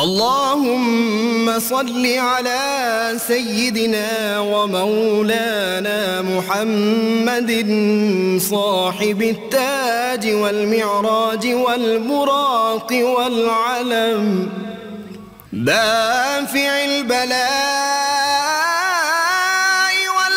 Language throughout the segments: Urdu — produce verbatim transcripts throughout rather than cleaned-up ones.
اللهم صل على سيدنا ومولانا محمد صاحب التاج والمعراج والبراق والعلم دافع البلاء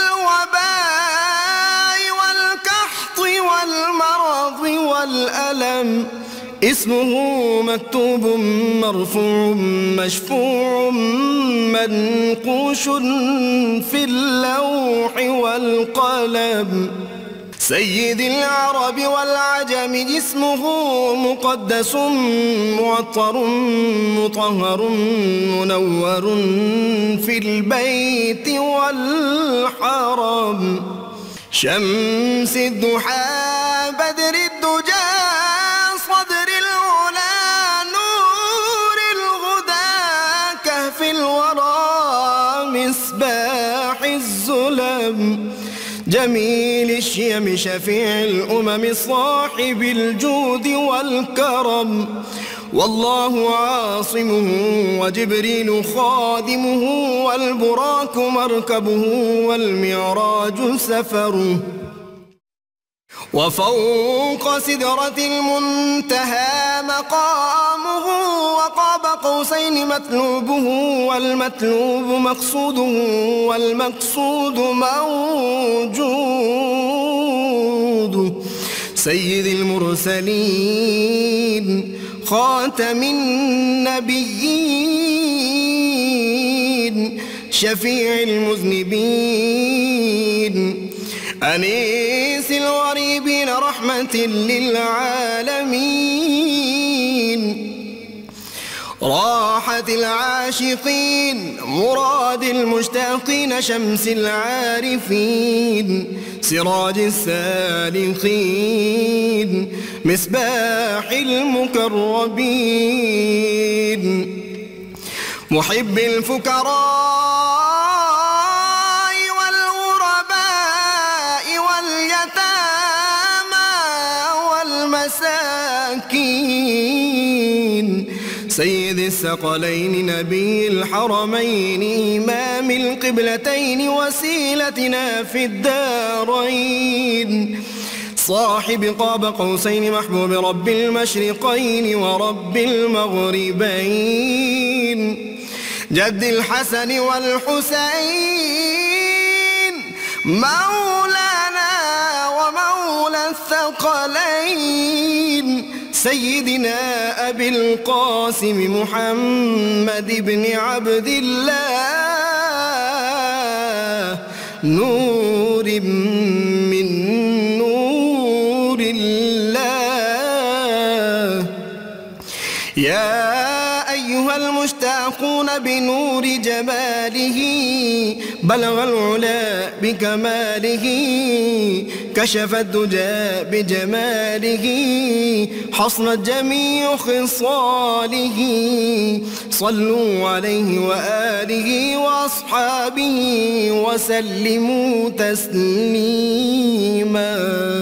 والوباء والقحط والمرض والألم اسمه مكتوب مرفوع مشفوع منقوش في اللوح والقلم سيد العرب والعجم اسمه مقدس معطر مطهر منور في البيت والحرم شمس الضحى بدر الدجى صدر العلا نور الهدى كهف الورى مصباح الظلم جميل الشيم شفيع الأمم صاحب الجود والكرم والله عاصمه وجبريل خادمه والبراك مركبه والمعراج سفره وفوق سدرة المنتهى مقامه وقاب قوسين مطلوبه والمطلوب مقصوده والمقصود موجود سيد المرسلين خاتم النبيين شفيع المذنبين أنيس الغريبين رحمة للعالمين راحة العاشقين مراد المشتاقين شمس العارفين سراج السالكين مصباح المقربين محب الفقراء مساكين سيد الثقلين نبي الحرمين إمام القبلتين وسيلتنا في الدارين صاحب قاب قوسين محبوب رب المشرقين ورب المغربين جد الحسن والحسين مولانا ومولى الثقلين سيدنا أبي القاسم محمد بن عبد الله نور من نور الله يا أيها المشتاقون بنور جماله بلغ العلا بكماله كشف الدجى بجماله حصلت جميع خصاله صلوا عليه وآله وأصحابه وسلموا تسليما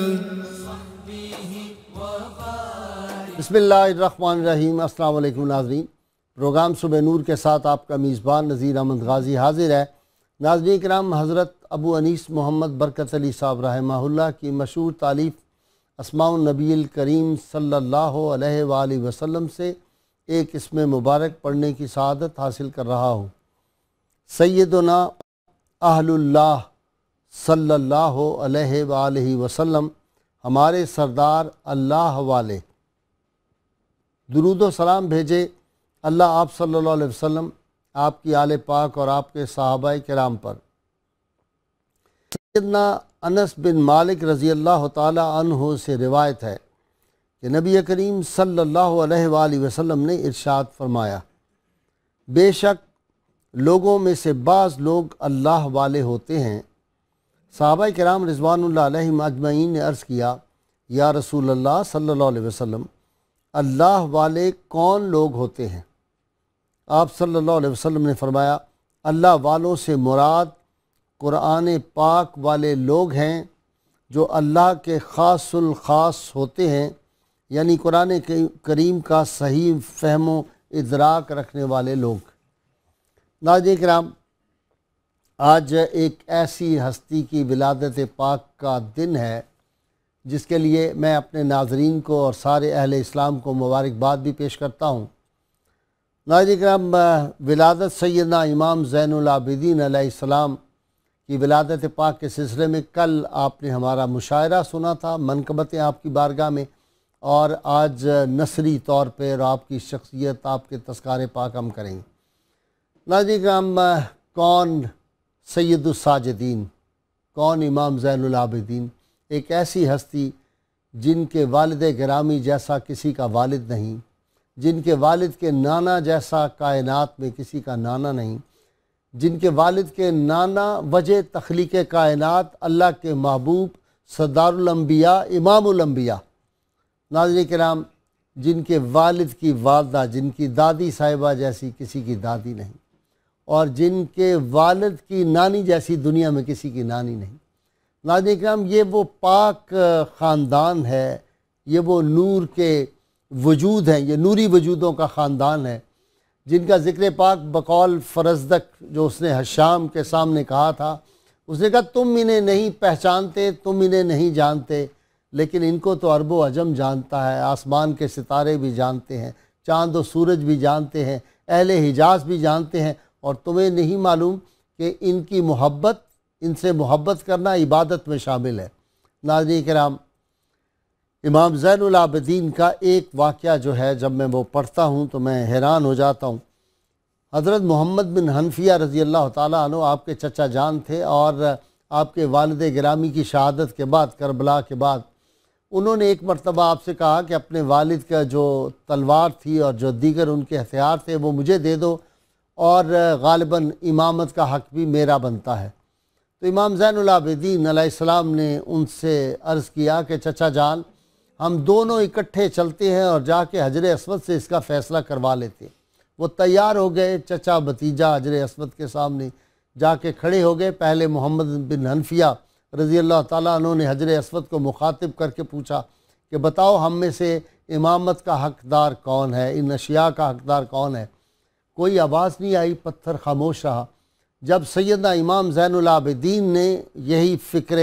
बिस्मिल्लाहिर्रहमानिर्रहीम। अस्सलाम वालेकुम नाज़रीन, प्रोग्राम सुबह नूर के साथ आपका मीज़बान नज़ीर अहमद गाज़ी हाजिर है। नाज़रीन किराम, हज़रत अबू अनीस मोहम्मद बरकत अली साहब रहमहुल्लाह की मशहूर तालीफ़ अस्माउन नबील करीम सल्लल्लाहु अलैहि वालैहि वसल्लम से एक इसमें मुबारक पढ़ने की सआदत हासिल कर रहा हूँ। सैयदुना अहलुल्लाह सल्लल्लाहु अलैहि वालैहि वसल्लम, हमारे सरदार अल्लाह वाले, दुरूद व सलाम भेजे अल्लाह आप सल्लल्लाहु अलैहि वसल्लम, आपकी आले पाक और आपके सहाबाए किराम पर। सैयदना अनस बिन मालिक रज़ी अल्लाह ताला अन्हु से रिवायत है कि नबी करीम सल्लल्लाहु अलैहि वसल्लम ने इरशाद फरमाया, बेशक लोगों में से बाज़ लोग अल्लाह वाले होते हैं। सहाबाए किराम रिज़वानुल्लाह अलैहिम अजमईन ने अर्ज़ किया, या रसूल अल्लाह सल्लल्लाहु अलैहि वसल्लम, अल्लाह वाले कौन लोग होते हैं? आप सल्लल्लाहु अलैहि वसल्लम ने फरमाया, अल्लाह वालों से मुराद कुरान पाक वाले लोग हैं जो अल्लाह के ख़ासुल ख़ास होते हैं, यानी कुरान करीम का सही फ़हमो ادراک رکھنے والے لوگ۔ ناظرین کرام، آج ایک ایسی ہستی کی ولادت پاک کا دن ہے جس کے لیے میں اپنے ناظرین کو اور سارے اہل اسلام کو مبارکباد بھی پیش کرتا ہوں۔ ناظرین کرام، ولادت سیدنا امام زین العابدین علیہ السلام کی ولادت پاک کے سلسلے میں کل آپ نے ہمارا مشاعرہ سنا تھا، منقبتیں آپ کی بارگاہ میں، اور آج نثری طور پر آپ کی شخصیت، آپ کے تذکارے پاک ہم کریں گے۔ ناظرین کرام، کون سید الساجدین، کون امام زین العابدین؟ ایک ایسی ہستی جن کے والد گرامی جیسا کسی کا والد نہیں، جن کے والد کے نانا جیسا کائنات میں کسی کا نانا نہیں، جن کے والد کے نانا وجہ تخلیق کائنات، اللہ کے محبوب، سردار الانبیاء، امام الانبیاء۔ ناظرین کرام، جن کے والد کی والدہ، جن کی دادی صاحبہ جیسی کسی کی دادی نہیں، اور جن کے والد کی نانی جیسی دنیا میں کسی کی نانی نہیں۔ ناظرین کرام، یہ وہ پاک خاندان ہے، یہ وہ نور کے وجود ہیں، یہ نوری وجودوں کا خاندان ہے جن کا ذکر پاک بقول فرزدق جو اس نے حشام کے سامنے کہا تھا، اس نے کہا تم انہیں نہیں پہچانتے، تم انہیں نہیں جانتے، لیکن ان کو تو عرب و عجم جانتا ہے، آسمان کے ستارے بھی جانتے ہیں، چاند و سورج بھی جانتے ہیں، اہل حجاز بھی جانتے ہیں، اور تمہیں نہیں معلوم کہ ان کی محبت، ان سے محبت کرنا عبادت میں شامل ہے۔ ناظرین کرام، امام زین العابدین کا ایک واقعہ جو ہے جب میں وہ پڑھتا ہوں تو میں حیران ہو جاتا ہوں۔ حضرت محمد بن حنفیہ رضی اللہ تعالیٰ عنہ آپ کے چچا جان تھے، اور آپ کے والد گرامی کی شہادت کے بعد، کربلا کے بعد، انہوں نے ایک مرتبہ آپ سے کہا کہ اپنے والد کا جو تلوار تھی اور جو دیگر ان کے ہتھیار تھے وہ مجھے دے دو، اور غالباً امامت کا حق بھی میرا بنتا ہے۔ تو امام زین العابدین علیہ السلام نے ان سے عرض کیا کہ چچا جان، ہم دونوں اکٹھے چلتے ہیں اور جا کے حجر اسود سے اس کا فیصلہ کروا لیتے ہیں۔ وہ تیار ہو گئے، چچا بھتیجا حجر اسود کے سامنے جا کے کھڑے ہو گئے۔ پہلے محمد بن حنفیہ رضی اللہ تعالیٰ عنہ نے حجر اسود کو مخاطب کر کے پوچھا کہ بتاؤ ہم میں سے امامت کا حقدار کون ہے، ان اشیاء کا حقدار کون ہے؟ کوئی آواز نہیں آئی، پتھر خاموش رہا۔ جب سیدنا امام زین العابدین نے یہی فکر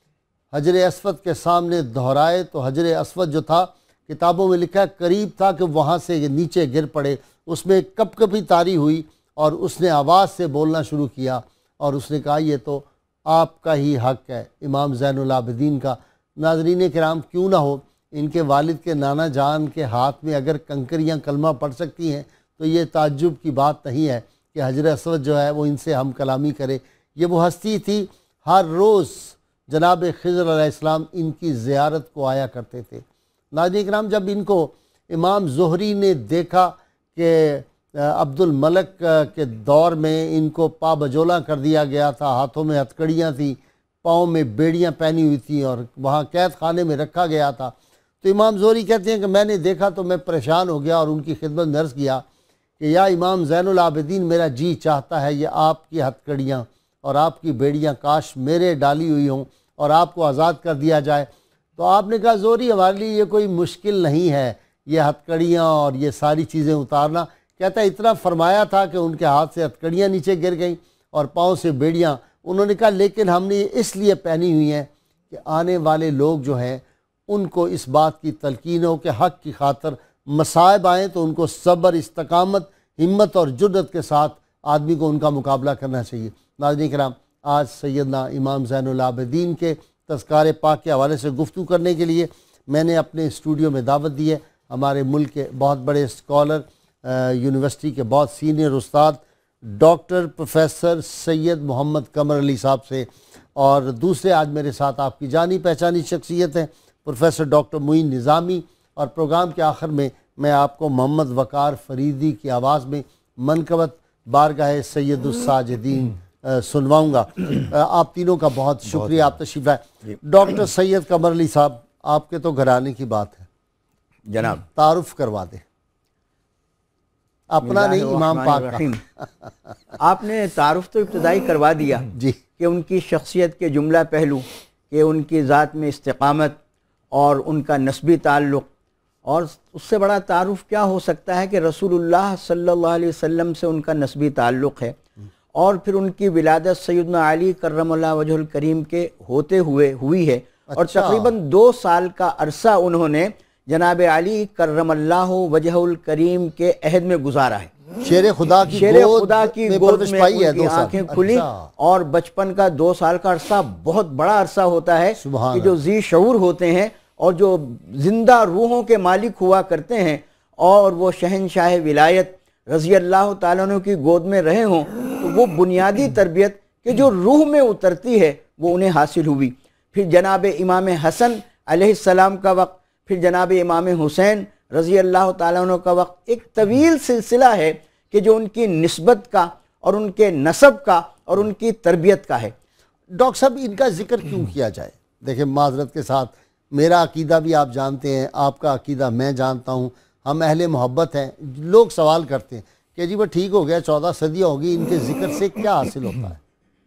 حجر اسود کے سامنے دہرائے تو حجر اسود جو تھا، کتابوں میں لکھا ہے قریب تھا کہ وہاں سے یہ نیچے گر پڑے، اس میں کپ کپی طاری ہوئی، اور اس نے آواز سے بولنا شروع کیا، اور اس نے کہا یہ تو آپ کا ہی حق ہے، امام زین العابدین کا۔ ناظرین کرام، کیوں نہ ہو ان کے والد کے نانا جان کے ہاتھ میں اگر کنکریاں کلمہ پڑھ سکتی ہیں تو یہ تعجب کی بات نہیں ہے کہ حجر اسود جو ہے وہ ان سے ہم کلامی کرے۔ یہ وہ ہستی تھی، ہر روز جناب خضر علیہ السلام ان کی زیارت کو آیا کرتے تھے۔ ناظرین کرام، جب ان کو امام زہری نے دیکھا کہ عبد الملک کے دور میں ان کو پا بجولا کر دیا گیا تھا، ہاتھوں میں ہتکڑیاں تھیں، پاؤں میں بیڑیاں پہنی ہوئی تھیں، اور وہاں قید خانے میں رکھا گیا تھا، تو امام زہری کہتے ہیں کہ میں نے دیکھا تو میں پریشان ہو گیا اور ان کی خدمت میں عرض کیا کہ یا امام زین العابدین، میرا جی چاہتا ہے یہ آپ کی ہتکڑیاں اور آپ کی بیڑیاں کاش میرے ڈالی ہوئی ہوں اور آپ کو آزاد کر دیا جائے۔ تو آپ نے کہا زہری، ہمارے لیے یہ کوئی مشکل نہیں ہے یہ ہتکڑیاں اور یہ ساری چیزیں اتارنا۔ کہتا ہے اتنا فرمایا تھا کہ ان کے ہاتھ سے ہتکڑیاں نیچے گر گئیں اور پاؤں سے بیڑیاں۔ انہوں نے کہا لیکن ہم نے یہ اس لیے پہنی ہوئی ہیں کہ آنے والے لوگ جو ہیں ان کو اس بات کی تلقین ہو کہ حق کی خاطر مصائب آئیں تو ان کو صبر، استقامت، ہمت اور جرأت کے ساتھ آدمی کو ان کا مقابلہ کرنا چاہیے۔ ناظرین کرام، آج سیدنا امام زین العابدین کے تذکار پاک کے حوالے سے گفتگو کرنے کے لیے میں نے اپنے اسٹوڈیو میں دعوت دی ہے ہمارے ملک کے بہت بڑے اسکالر، یونیورسٹی کے بہت سینئر استاد ڈاکٹر پروفیسر سید محمد قمر علی صاحب سے، اور دوسرے آج میرے ساتھ آپ کی جانی پہچانی شخصیت ہیں پروفیسر ڈاکٹر معین نظامی، اور پروگرام کے آخر میں میں آپ کو محمد وقار فریدی کی آواز میں منقبت بارگاہ سید الساجدین سنواؤں گا۔ آپ تینوں کا بہت شکریہ، آپ تشریف لائے۔ ڈاکٹر سید قمر علی صاحب، آپ کے تو گھرانے کی بات ہے، جناب تعارف کروا دیں، اپنا نہیں امام پاک کا۔ آپ نے تعارف تو ابتدائی کروا دیا جی، کہ ان کی شخصیت کے جملہ پہلو، کہ ان کی ذات میں استقامت اور ان کا نسبی تعلق اور اس سے بڑا تعارف کیا ہو سکتا ہے کہ رسول اللہ صلی اللہ علیہ وسلم سے ان کا نسبی تعلق ہے، اور پھر ان کی ولادت سیدنا علی کرم اللہ وجہ الکریم کے ہوتے ہوئے ہوئی ہے، اور تقریباً دو سال کا عرصہ انہوں نے جناب علی کرم اللہ وجہ الکریم کے عہد میں گزارا ہے۔ شیر خدا کی شیر خدا کی گود میں ان کی آنکھیں کھلی، اور بچپن کا دو سال کا عرصہ بہت بڑا عرصہ ہوتا ہے کہ جو ذی شعور ہوتے ہیں اور جو زندہ روحوں کے مالک ہوا کرتے ہیں، اور وہ شہنشاہ ولایت رضی اللہ تعالیٰ عنہ کی گود میں رہے ہوں، تو وہ بنیادی تربیت کہ جو روح میں اترتی ہے وہ انہیں حاصل ہوئی۔ پھر جناب امام حسن علیہ السلام کا وقت، پھر جناب امام حسین رضی اللہ تعالیٰ عنہ کا وقت، ایک طویل سلسلہ ہے کہ جو ان کی نسبت کا اور ان کے نسب کا اور ان کی تربیت کا ہے۔ ڈاکٹر صاحب ان کا ذکر کیوں کیا جائے؟ دیکھیں معذرت کے ساتھ، میرا عقیدہ بھی آپ جانتے ہیں، آپ کا عقیدہ میں جانتا ہوں، ہم اہل محبت ہیں۔ لوگ سوال کرتے ہیں کہ جی وہ ٹھیک ہو گیا، چودہ صدیاں ہوگی، ان کے ذکر سے کیا حاصل ہوتا ہے؟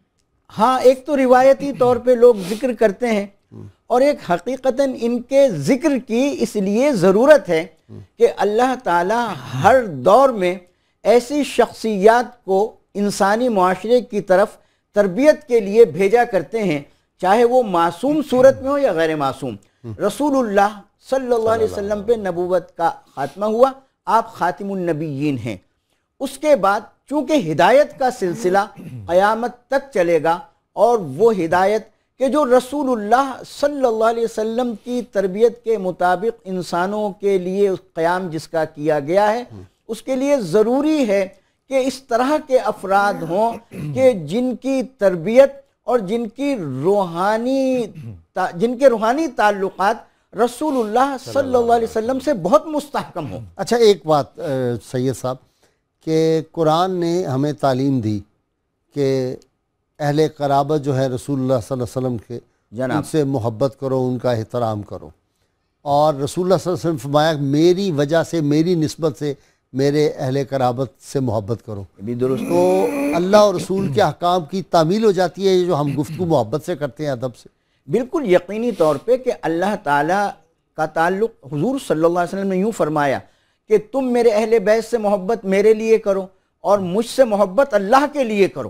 ہاں، ایک تو روایتی طور پہ لوگ ذکر کرتے ہیں، اور ایک حقیقتاً ان کے ذکر کی اس لیے ضرورت ہے کہ اللہ تعالیٰ ہر دور میں ایسی شخصیات کو انسانی معاشرے کی طرف تربیت کے لیے بھیجا کرتے ہیں، چاہے وہ معصوم صورت میں ہو یا غیر معصوم۔ رسول اللہ صلی اللہ علیہ وسلم پہ نبوت کا خاتمہ ہوا، آپ خاتم النبیین ہیں۔ اس کے بعد چونکہ ہدایت کا سلسلہ قیامت تک چلے گا، اور وہ ہدایت کہ جو رسول اللہ صلی اللہ علیہ وسلم کی تربیت کے مطابق انسانوں کے لیے قیام جس کا کیا گیا ہے، اس کے لیے ضروری ہے کہ اس طرح کے افراد ہوں کہ جن کی تربیت اور جن کی روحانی جن کے روحانی تعلقات رسول اللہ صلی اللہ علیہ وسلم سے بہت مستحکم ہوں۔ اچھا ایک بات سید صاحب، کہ قرآن نے ہمیں تعلیم دی کہ اہل قرابت جو ہے رسول اللہ صلی اللہ علیہ وسلم کے، ان سے محبت کرو، ان کا احترام کرو، اور رسول اللہ صلی اللہ علیہ وسلم فرمایا میری وجہ سے، میری نسبت سے میرے اہل قرابت سے محبت کرو۔ بھی درست۔ تو اللہ اور رسول کے احکام کی تعمیل ہو جاتی ہے یہ جو ہم گفتگو محبت سے کرتے ہیں، ادب سے۔ بالکل یقینی طور پہ کہ اللہ تعالیٰ کا تعلق، حضور صلی اللہ علیہ وسلم نے یوں فرمایا کہ تم میرے اہل بیت سے محبت میرے لیے کرو، اور مجھ سے محبت اللہ کے لیے کرو۔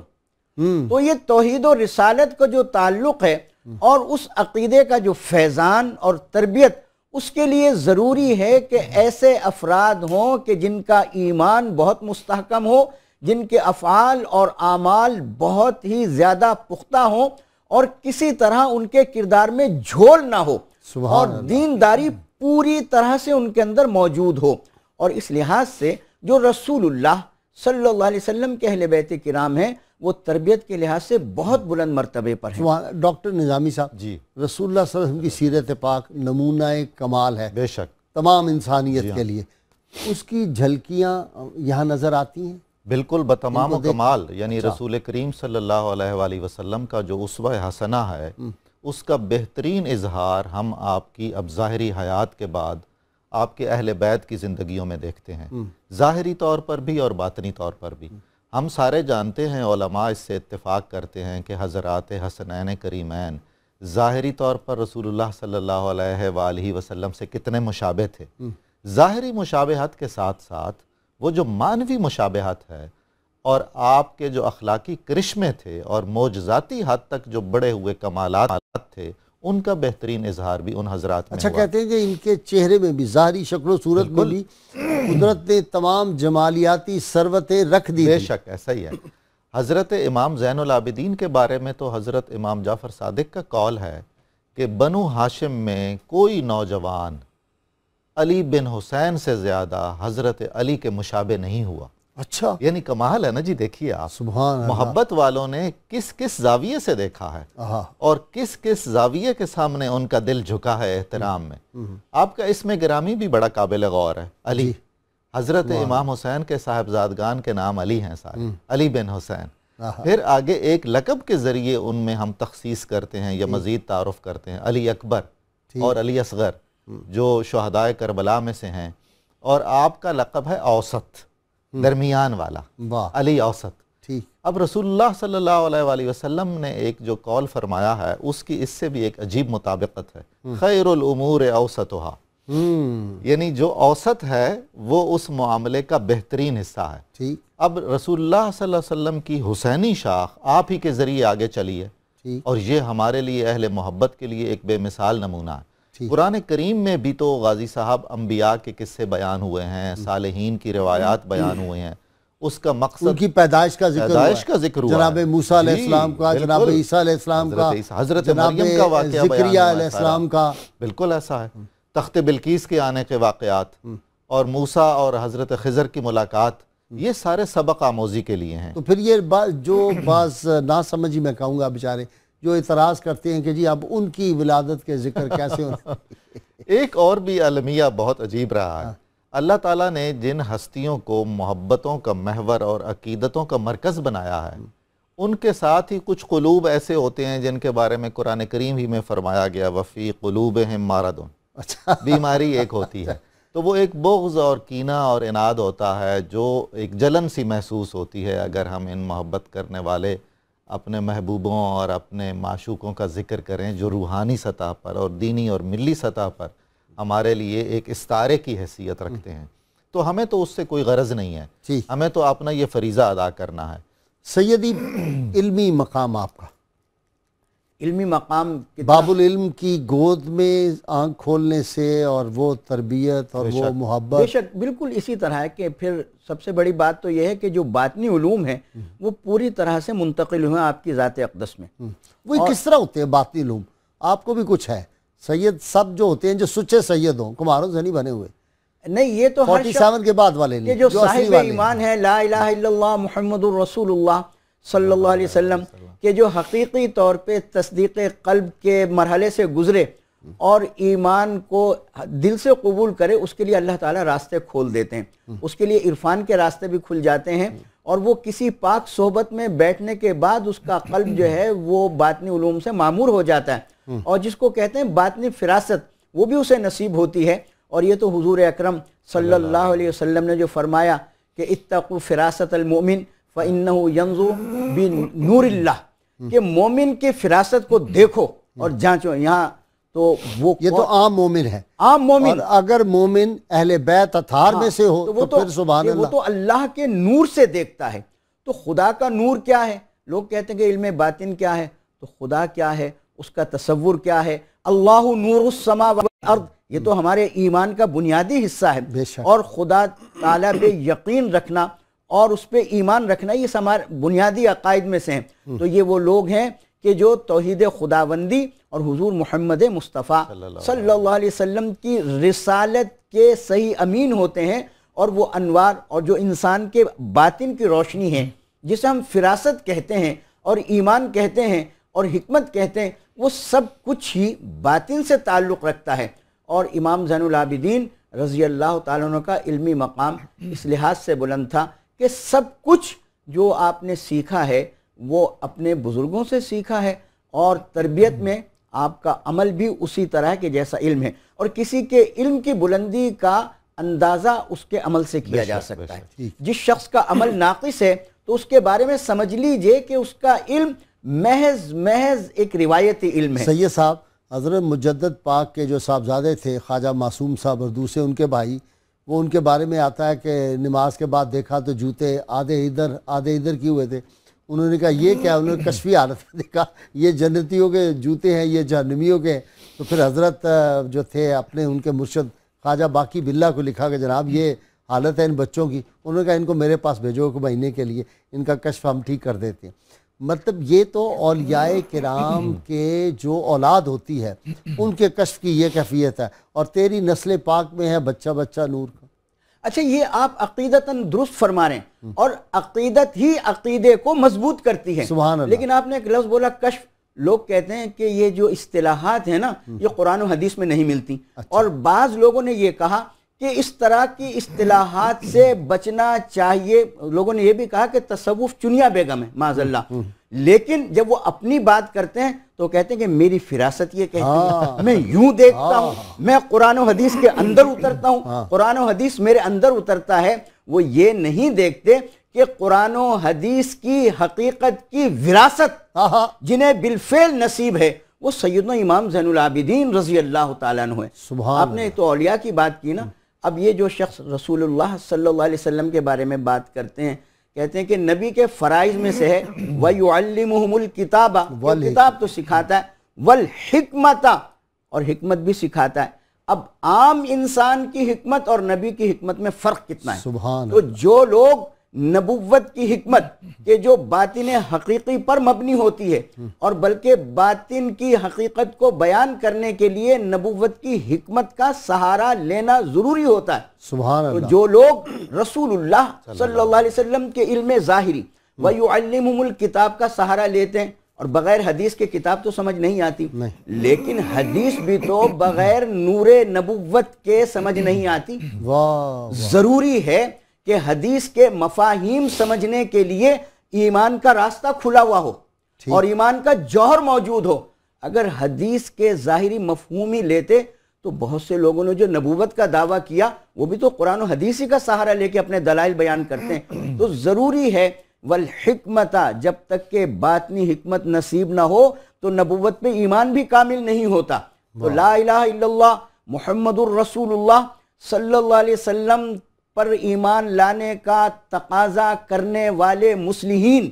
تو یہ توحید و رسالت کا جو تعلق ہے اور اس عقیدے کا جو فیضان اور تربیت، اس کے لیے ضروری ہے کہ ایسے افراد ہوں کہ جن کا ایمان بہت مستحکم ہو، جن کے افعال اور اعمال بہت ہی زیادہ پختہ ہوں، اور کسی طرح ان کے کردار میں جھول نہ ہو، اور دینداری پوری طرح سے ان کے اندر موجود ہو۔ اور اس لحاظ سے جو رسول اللہ صلی اللہ علیہ وسلم کے اہل بیت کرام ہیں، وہ تربیت کے لحاظ سے بہت بلند مرتبے پر ہیں۔ ڈاکٹر نظامی صاحب، جی، رسول اللہ صلی اللہ علیہ وسلم کی سیرت پاک نمونہ کمال ہے بے شک تمام انسانیت جی ہاں۔ کے لیے، اس کی جھلکیاں یہاں نظر آتی ہیں؟ بالکل بتمام و کمال، یعنی اچھا۔ رسول کریم صلی اللہ علیہ وآلہ وسلم کا جو اسوہ حسنہ ہے، اس کا بہترین اظہار ہم آپ کی اب ظاہری حیات کے بعد آپ کے اہل بیت کی زندگیوں میں دیکھتے ہیں، ظاہری طور پر بھی اور باطنی طور پر بھی۔ ہم سارے جانتے ہیں، علماء اس سے اتفاق کرتے ہیں کہ حضرات حسنین کریمین ظاہری طور پر رسول اللہ صلی اللہ علیہ وآلہ وسلم سے کتنے مشابہ تھے۔ ظاہری مشابہت کے ساتھ ساتھ وہ جو معنوی مشابہت ہے اور آپ کے جو اخلاقی کرشمے تھے اور معجزاتی حد تک جو بڑے ہوئے کمالات تھے، ان کا بہترین اظہار بھی ان حضرات میں اچھا ہوا۔ کہتے ہیں کہ ان کے چہرے میں بھی، ظاہری شکل و صورت میں بھی قدرت نے تمام جمالیاتی ثروتیں رکھ دی۔ بے شک ایسا ہی ہے۔ حضرت امام زین العابدین کے بارے میں تو حضرت امام جعفر صادق کا قول ہے کہ بنو ہاشم میں کوئی نوجوان علی بن حسین سے زیادہ حضرت علی کے مشابہ نہیں ہوا۔ اچھا، یعنی کمال ہے نا جی، دیکھیے آپ، سبحان اللہ۔ محبت والوں نے کس کس زاویے سے دیکھا ہے آہا، اور کس کس زاویے کے سامنے ان کا دل جھکا ہے احترام میں۔ آپ کا اسم گرامی بھی بڑا قابل غور ہے، علی۔ حضرت امام حسین کے صاحبزادگان کے نام علی ہیں سارے، علی بن حسین۔ پھر آگے ایک لقب کے ذریعے ان میں ہم تخصیص کرتے ہیں یا مزید تعارف کرتے ہیں، علی اکبر اور علی اصغر، جو شہدائے کربلا میں سے ہیں، اور آپ کا لقب ہے اوسط، درمیان والا، واہ، علی اوسط۔ ٹھیک۔ اب رسول اللہ صلی اللہ علیہ وآلہ وسلم نے ایک جو قول فرمایا ہے، اس کی اس سے بھی ایک عجیب مطابقت ہے، خیر الامور اوسطھا، یعنی جو اوسط ہے وہ اس معاملے کا بہترین حصہ ہے. ٹھیک. اب رسول اللہ صلی اللہ علیہ وسلم کی حسینی شاخ آپ ہی کے ذریعے آگے چلی ہے, اور یہ ہمارے لیے اہل محبت کے لیے ایک بے مثال نمونہ ہے. قرآن کریم میں بھی تو غازی صاحب انبیاء کے قصے بیان ہوئے ہیں, صالحین کی روایات بیان ہوئے ہیں, اس کا مقصد ان کی پیدائش کا ذکر پیدائش کا ذکر ہوا ہے. جناب موسیٰ علیہ السلام کا, جناب عیسیٰ علیہ السلام کا, حضرت جناب مریم کا واقعہ بیان زکریا ہوا علیہ ہے السلام کا. بالکل ایسا ہے. تخت بلقیس کے آنے کے واقعات اور موسیٰ اور حضرت خضر کی ملاقات, یہ سارے سبق آموزی کے لیے ہیں. تو پھر یہ جو بعض ناسمجھی میں کہوں گا بیچارے جو اعتراض کرتے ہیں کہ جی اب ان کی ولادت کے ذکر کیسے ہونا. ایک اور بھی المیہ بہت عجیب رہا ہے. اللہ تعالیٰ نے جن ہستیوں کو محبتوں کا محور اور عقیدتوں کا مرکز بنایا ہے, ان کے ساتھ ہی کچھ قلوب ایسے ہوتے ہیں جن کے بارے میں قرآن کریم ہی میں فرمایا گیا وفی قلوبہم مرض, بیماری ایک ہوتی ہے. تو وہ ایک بغض اور کینہ اور عناد ہوتا ہے جو ایک جلن سی محسوس ہوتی ہے اگر ہم ان محبت کرنے والے اپنے محبوبوں اور اپنے معشوقوں کا ذکر کریں جو روحانی سطح پر اور دینی اور ملی سطح پر ہمارے لیے ایک استارے کی حیثیت رکھتے ہیں. تو ہمیں تو اس سے کوئی غرض نہیں ہے, ہمیں تو اپنا یہ فریضہ ادا کرنا ہے. سیدی, علمی مقام آپ کا, علمی مقام باب العلم کی گود میں آنکھ کھولنے سے اور وہ تربیت اور وہ محبت, بے شک بالکل اسی طرح ہے کہ پھر سب سے بڑی بات تو یہ ہے کہ جو باطنی علوم ہیں وہ پوری طرح سے منتقل ہوئے آپ کی ذات اقدس میں. وہ کس طرح ہوتے ہیں باطنی علوم؟ آپ کو بھی کچھ ہے. سید سب جو ہوتے ہیں جو سچے سید ہوں, کماروں سے نہیں بنے ہوئے, نہیں یہ تو فورٹی سیون کے بعد والے یہ جو صاحب ایمان ہے لا الہ الا اللہ محمد الرسول اللہ صلی اللہ علیہ وسلم کہ جو حقیقی طور پہ تصدیق قلب کے مرحلے سے گزرے اور ایمان کو دل سے قبول کرے, اس کے لیے اللہ تعالیٰ راستے کھول دیتے ہیں. اس کے لیے عرفان کے راستے بھی کھل جاتے ہیں, اور وہ کسی پاک صحبت میں بیٹھنے کے بعد اس کا قلب جو ہے وہ باطنی علوم سے معمور ہو جاتا ہے, اور جس کو کہتے ہیں باطنی فراست وہ بھی اسے نصیب ہوتی ہے. اور یہ تو حضور اکرم صلی اللہ علیہ وسلم نے جو فرمایا کہ اتقوا فراست المؤمن فإنه ينظر بنور اللہ, کہ مومن کے فراست کو دیکھو اور جانچو. یہاں تو وہ یہ تو عام مومن ہے, عام مومن, اور اگر مومن اہل بیت اطہار میں سے ہو تو پھر سبحان اللہ, وہ تو اللہ کے نور سے دیکھتا ہے. تو خدا کا نور کیا ہے؟ لوگ کہتے ہیں کہ علم باطن کیا ہے, تو خدا کیا ہے, اس کا تصور کیا ہے. اللہ نور السماء والارض, یہ تو ہمارے ایمان کا بنیادی حصہ ہے. اور خدا تعالیٰ پہ یقین رکھنا اور اس پہ ایمان رکھنا یہ ہمارے بنیادی عقائد میں سے ہیں. تو یہ وہ لوگ ہیں کہ جو توحید خداوندی اور حضور محمد مصطفیٰ صلی اللہ علیہ وسلم کی رسالت کے صحیح امین ہوتے ہیں, اور وہ انوار اور جو انسان کے باطن کی روشنی ہے جسے ہم فراست کہتے ہیں اور ایمان کہتے ہیں اور حکمت کہتے ہیں, وہ سب کچھ ہی باطن سے تعلق رکھتا ہے. اور امام زین العابدین رضی اللہ تعالیٰ عنہ کا علمی مقام اس لحاظ سے بلند تھا کہ سب کچھ جو آپ نے سیکھا ہے وہ اپنے بزرگوں سے سیکھا ہے, اور تربیت میں آپ کا عمل بھی اسی طرح کے جیسا علم ہے. اور کسی کے علم کی بلندی کا اندازہ اس کے عمل سے کیا جا سکتا ہے. جس شخص کا عمل ناقص ہے تو اس کے بارے میں سمجھ لیجئے کہ اس کا علم محض محض ایک روایتی علم ہے. سید صاحب, حضرت مجدد پاک کے جو صاحبزادے تھے خواجہ معصوم صاحب اور دوسرے ان کے بھائی, وہ ان کے بارے میں آتا ہے کہ نماز کے بعد دیکھا تو جوتے آدھے ادھر آدھے ادھر کیے ہوئے تھے. انہوں نے کہا یہ کیا؟ انہوں نے کشفی حالت میں دیکھا یہ جنتیوں کے جوتے ہیں, یہ جہنمیوں کے. تو پھر حضرت جو تھے اپنے ان کے مرشد خواجہ باقی باللہ کو لکھا کہ جناب یہ حالت ہے ان بچوں کی. انہوں نے کہا ان کو میرے پاس بھیجو ایک مہینے کے لیے, ان کا کشف ہم ٹھیک کر دیتے ہیں. مطلب یہ تو اولیاء کرام کے جو اولاد ہوتی ہے ان کے کشف کی یہ کیفیت ہے, اور تیری نسل پاک میں ہے بچہ بچہ نور کا. اچھا, یہ آپ عقیدتاً درست فرما رہے ہیں, اور عقیدت ہی عقیدے کو مضبوط کرتی ہے. سبحان اللہ. لیکن آپ نے ایک لفظ بولا کشف. لوگ کہتے ہیں کہ یہ جو اصطلاحات ہیں نا یہ قرآن و حدیث میں نہیں ملتی. اور بعض لوگوں نے یہ کہا کہ اس طرح کی اصطلاحات سے بچنا چاہیے. لوگوں نے یہ بھی کہا کہ تصوف چنیا بیگم ہے معاذ اللہ, لیکن جب وہ اپنی بات کرتے ہیں تو کہتے ہیں کہ میری فراست یہ کہتی ہے, میں یوں دیکھتا ہوں, میں قرآن و حدیث کے اندر اترتا ہوں, قرآن و حدیث میرے اندر اترتا ہے. وہ یہ نہیں دیکھتے کہ قرآن و حدیث کی حقیقت کی وراثت جنہیں بالفعل نصیب ہے وہ سیدنا امام زین العابدین رضی اللہ تعالیٰ عنہ ہے۔ سبحان آپ نے تو اولیاء کی بات کی نا، اب یہ جو شخص رسول اللہ صلی اللہ علیہ وسلم کے بارے میں بات کرتے ہیں، کہتے ہیں کہ نبی کے فرائض میں سے ہے وَيُعَلِّمُهُمُ الْكِتَابَ، وہ کتاب تو سکھاتا ہے، وَالْحِکْمَةَ، اور حکمت بھی سکھاتا ہے۔ اب عام انسان کی حکمت اور نبی کی حکمت میں فرق کتنا ہے؟ سبحان تو جو لوگ نبوت کی حکمت کہ جو باطن حقیقی پر مبنی ہوتی ہے اور بلکہ باطن کی حقیقت کو بیان کرنے کے لیے نبوت کی حکمت کا سہارا لینا ضروری ہوتا ہے، سبحان تو اللہ، جو لوگ رسول اللہ صلی اللہ علیہ وسلم کے علم ظاہری وَيُعَلِّمُهُمُ الْكِتاب کا سہارا لیتے ہیں، اور بغیر حدیث کے کتاب تو سمجھ نہیں آتی، لیکن حدیث بھی تو بغیر نور نبوت کے سمجھ نہیں آتی۔ واہ، ضروری ہے کہ حدیث کے مفاہیم سمجھنے کے لیے ایمان کا راستہ کھلا ہوا ہو اور ایمان کا جوہر موجود ہو۔ اگر حدیث کے ظاہری مفہوم ہی لیتے تو بہت سے لوگوں نے جو نبوت کا دعویٰ کیا وہ بھی تو قرآن و حدیث ہی کا سہارا لے کے اپنے دلائل بیان کرتے ہیں۔ تو ضروری ہے والحکمت، جب تک کہ باطنی حکمت نصیب نہ ہو تو نبوت پہ ایمان بھی کامل نہیں ہوتا۔ تو لا الہ الا اللہ محمد الرسول اللہ صلی اللہ علیہ وسلم پر ایمان لانے کا تقاضا کرنے والے مصلحین،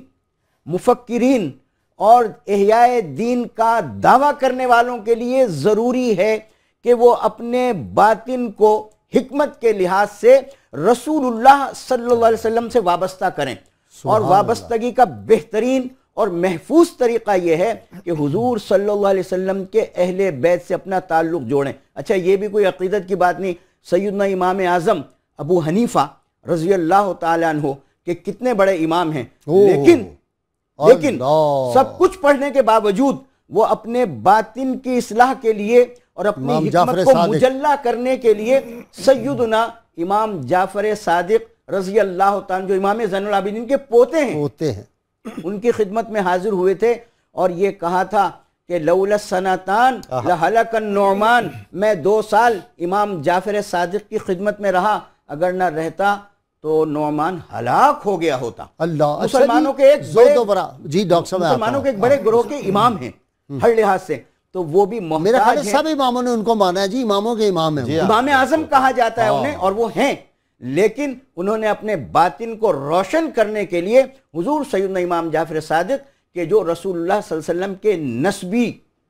مفکرین اور احیاء دین کا دعویٰ کرنے والوں کے لیے ضروری ہے کہ وہ اپنے باطن کو حکمت کے لحاظ سے رسول اللہ صلی اللہ علیہ وسلم سے وابستہ کریں، اور وابستگی کا بہترین اور محفوظ طریقہ یہ ہے کہ حضور صلی اللہ علیہ وسلم کے اہل بیت سے اپنا تعلق جوڑیں۔ اچھا، یہ بھی کوئی عقیدت کی بات نہیں، سیدنا امام اعظم ابو حنیفہ رضی اللہ تعالیٰ عنہ کہ کتنے بڑے امام ہیں، لیکن لیکن سب کچھ پڑھنے کے باوجود وہ اپنے باطن کی اصلاح کے لیے اور اپنی حکمت کو مجلہ کرنے کے لیے سیدنا امام جعفر صادق رضی اللہ تعالیٰ جو امام زین العابدین کے پوتے ہیں ہوتے ہیں ان کی خدمت میں حاضر ہوئے تھے اور یہ کہا تھا کہ لولا سنتان لہلک النعمان، میں دو سال امام جعفر صادق کی خدمت میں رہا، اگر نہ رہتا تو نعمان ہلاک ہو گیا ہوتا۔ اللہ، مسلمانوں کے ایک بڑے جی ڈاکٹر صاحب مسلمانوں کے ایک بڑے گروہ کے امام ہیں ہر لحاظ سے، تو وہ بھی محتاج ہیں۔ سب اماموں نے ان کو مانا ہے، جی اماموں کے امام ہیں، امام اعظم کہا جاتا ہے انہیں، اور وہ ہیں، لیکن انہوں نے اپنے باطن کو روشن کرنے کے لیے حضور سیدنا امام جعفر صادق کہ جو رسول اللہ صلی اللہ علیہ وسلم کے نسبی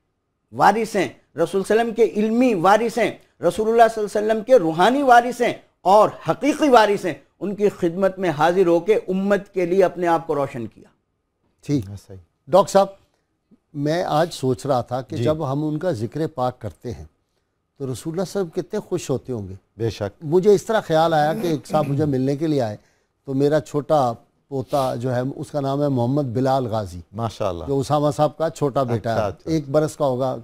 وارث ہیں، رسول اللہ علیہ وسلم کے علمی وارث ہیں، رسول اللہ صلی اللہ علیہ وسلم کے روحانی وارث ہیں اور حقیقی وارث ہیں، ان کی خدمت میں حاضر ہو کے امت کے لیے اپنے آپ کو روشن کیا۔ ٹھیک، ڈاکٹر صاحب میں آج سوچ رہا تھا کہ جب ہم ان کا ذکر پاک کرتے ہیں تو رسول اللہ صلی اللہ علیہ وسلم کتنے خوش ہوتے ہوں گے۔ بے شک مجھے اس طرح خیال آیا کہ ایک صاحب مجھے ملنے کے لیے آئے تو میرا چھوٹا پوتا جو ہے اس کا نام ہے محمد بلال غازی، ماشاءاللہ، جو اسامہ صاحب کا چھوٹا بیٹا ہے، ایک برس کا ہوگا،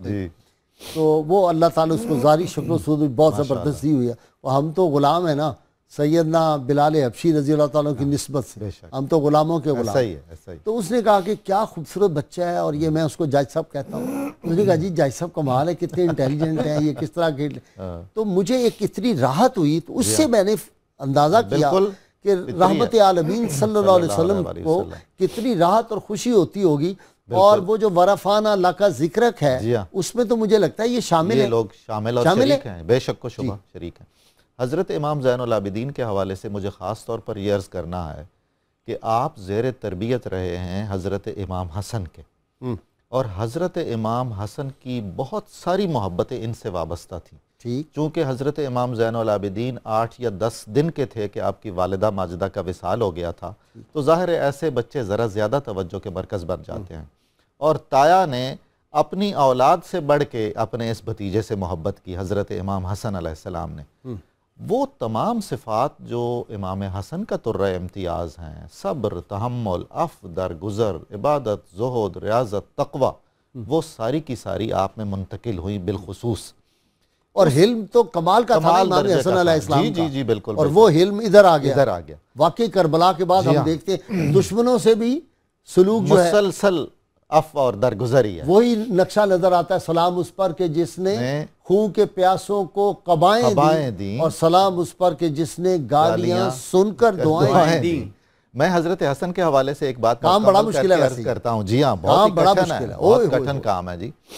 تو وہ اللہ تعالیٰ اس کو ظاہری شکل و صورت بہت زبردست دی ہوئی ہے، اور ہم تو غلام ہیں نا سیدنا بلال حبشی رضی اللہ تعالیٰ کی نسبت سے، ہم تو غلاموں کے غلام ہیں۔ تو اس نے کہا کہ کیا خوبصورت بچہ ہے، اور یہ میں اس کو جاج صاحب کہتا ہوں، اس نے کہا جی جاج صاحب کمال ہے، کتنے انٹیلیجنٹ ہیں، یہ کس طرح کھیل، تو مجھے ایک اتنی راحت ہوئی، تو اس سے میں نے اندازہ کیا کہ رحمت عالمین صلی اللہ علیہ وسلم کو کتنی راحت اور خوشی ہوتی ہوگی، اور وہ جو ورفانہ لکا ذکرک ہے اس میں تو مجھے لگتا ہے یہ شامل ہے، لوگ شامل اور شریک ہیں، بے شک و شبہ شریک ہیں۔ حضرت امام زین العابدین کے حوالے سے مجھے خاص طور پر یہ عرض کرنا ہے کہ آپ زیر تربیت رہے ہیں حضرت امام حسن کے، اور حضرت امام حسن کی بہت ساری محبتیں ان سے وابستہ تھیں، چونکہ حضرت امام زین العابدین آٹھ یا دس دن کے تھے کہ آپ کی والدہ ماجدہ کا وصال ہو گیا تھا، تو ظاہر ہے ایسے بچے ذرا زیادہ توجہ کے مرکز بن جاتے ہیں، اور تایا نے اپنی اولاد سے بڑھ کے اپنے اس بھتیجے سے محبت کی، حضرت امام حسن علیہ السلام نے۔ وہ تمام صفات جو امام حسن کا ترہ امتیاز ہیں، صبر، تحمل، عفو، درگزر، عبادت، زہد، ریاضت، تقوی، وہ ساری کی ساری آپ میں منتقل ہوئی بالخصوص، اور حلم تو کمال کا تھا امام حسن علیہ السلام کا، جی جی بالکل، اور وہ حلم ادھر آ گیا، ادھر آ گیا۔ واقعی کربلا کے بعد ہم دیکھتے ہیں دشمنوں سے بھی سلوک جو ہے مسلسل عفو اور درگزری ہے، وہی نقشہ نظر آتا ہے، سلام اس پر کہ جس نے خون کے پیاسوں کو قبائیں دی، اور سلام اس پر کہ جس نے گالیاں سن کر دعائیں دی۔ میں حضرت حسن کے حوالے سے ایک بات کام بڑا مشکل ہے کرتا ہوں، جی ہاں، بہت کٹھن ہے، بہت کٹھن کام ہے جی۔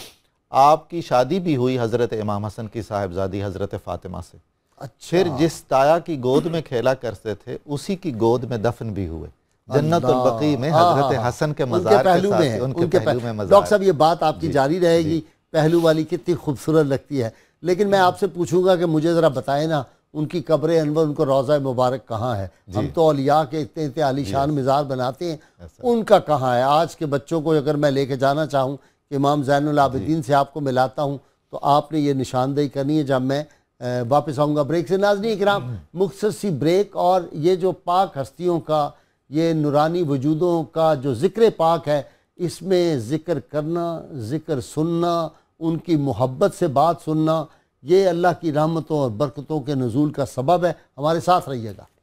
آپ کی شادی بھی ہوئی حضرت امام حسن کی صاحبزادی حضرت فاطمہ سے. اچھا. پھر جس تایا کی گود میں کھیلا کرتے تھے اسی کی گود میں دفن بھی ہوئے. جنت البقیع میں حضرت حسن کے مزار کے ساتھ ان کے پہلو میں مزار. ڈاکٹر صاحب یہ بات آپ کی جاری رہے گی, پہلو والی کتنی خوبصورت لگتی ہے, لیکن میں آپ سے پوچھوں گا کہ مجھے ذرا بتائیں نا ان کی قبر انور, ان کو روضہ مبارک کہاں ہے؟ ہم تو اولیاء کے اتنے اتنے عالی شان مزار بناتے ہیں, ان کا کہاں ہے؟ آج کے بچوں کو اگر میں لے کے جانا چاہوں کہ امام زین العابدین سے آپ کو ملاتا ہوں تو آپ نے یہ نشاندہی کرنی ہے جب میں واپس آؤں گا بریک سے. ناظرین کرام, مختصر سی بریک, اور یہ جو پاک ہستیوں کا, یہ نورانی وجودوں کا جو ذکر پاک ہے, اس میں ذکر کرنا, ذکر سننا, ان کی محبت سے بات سننا, یہ اللہ کی رحمتوں اور برکتوں کے نزول کا سبب ہے. ہمارے ساتھ رہیے گا.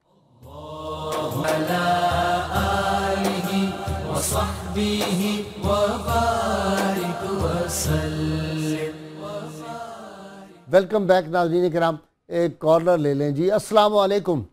ویلکم بیک ناظرین کرام. ایک کالر لے لیں جی. السلام علیکم.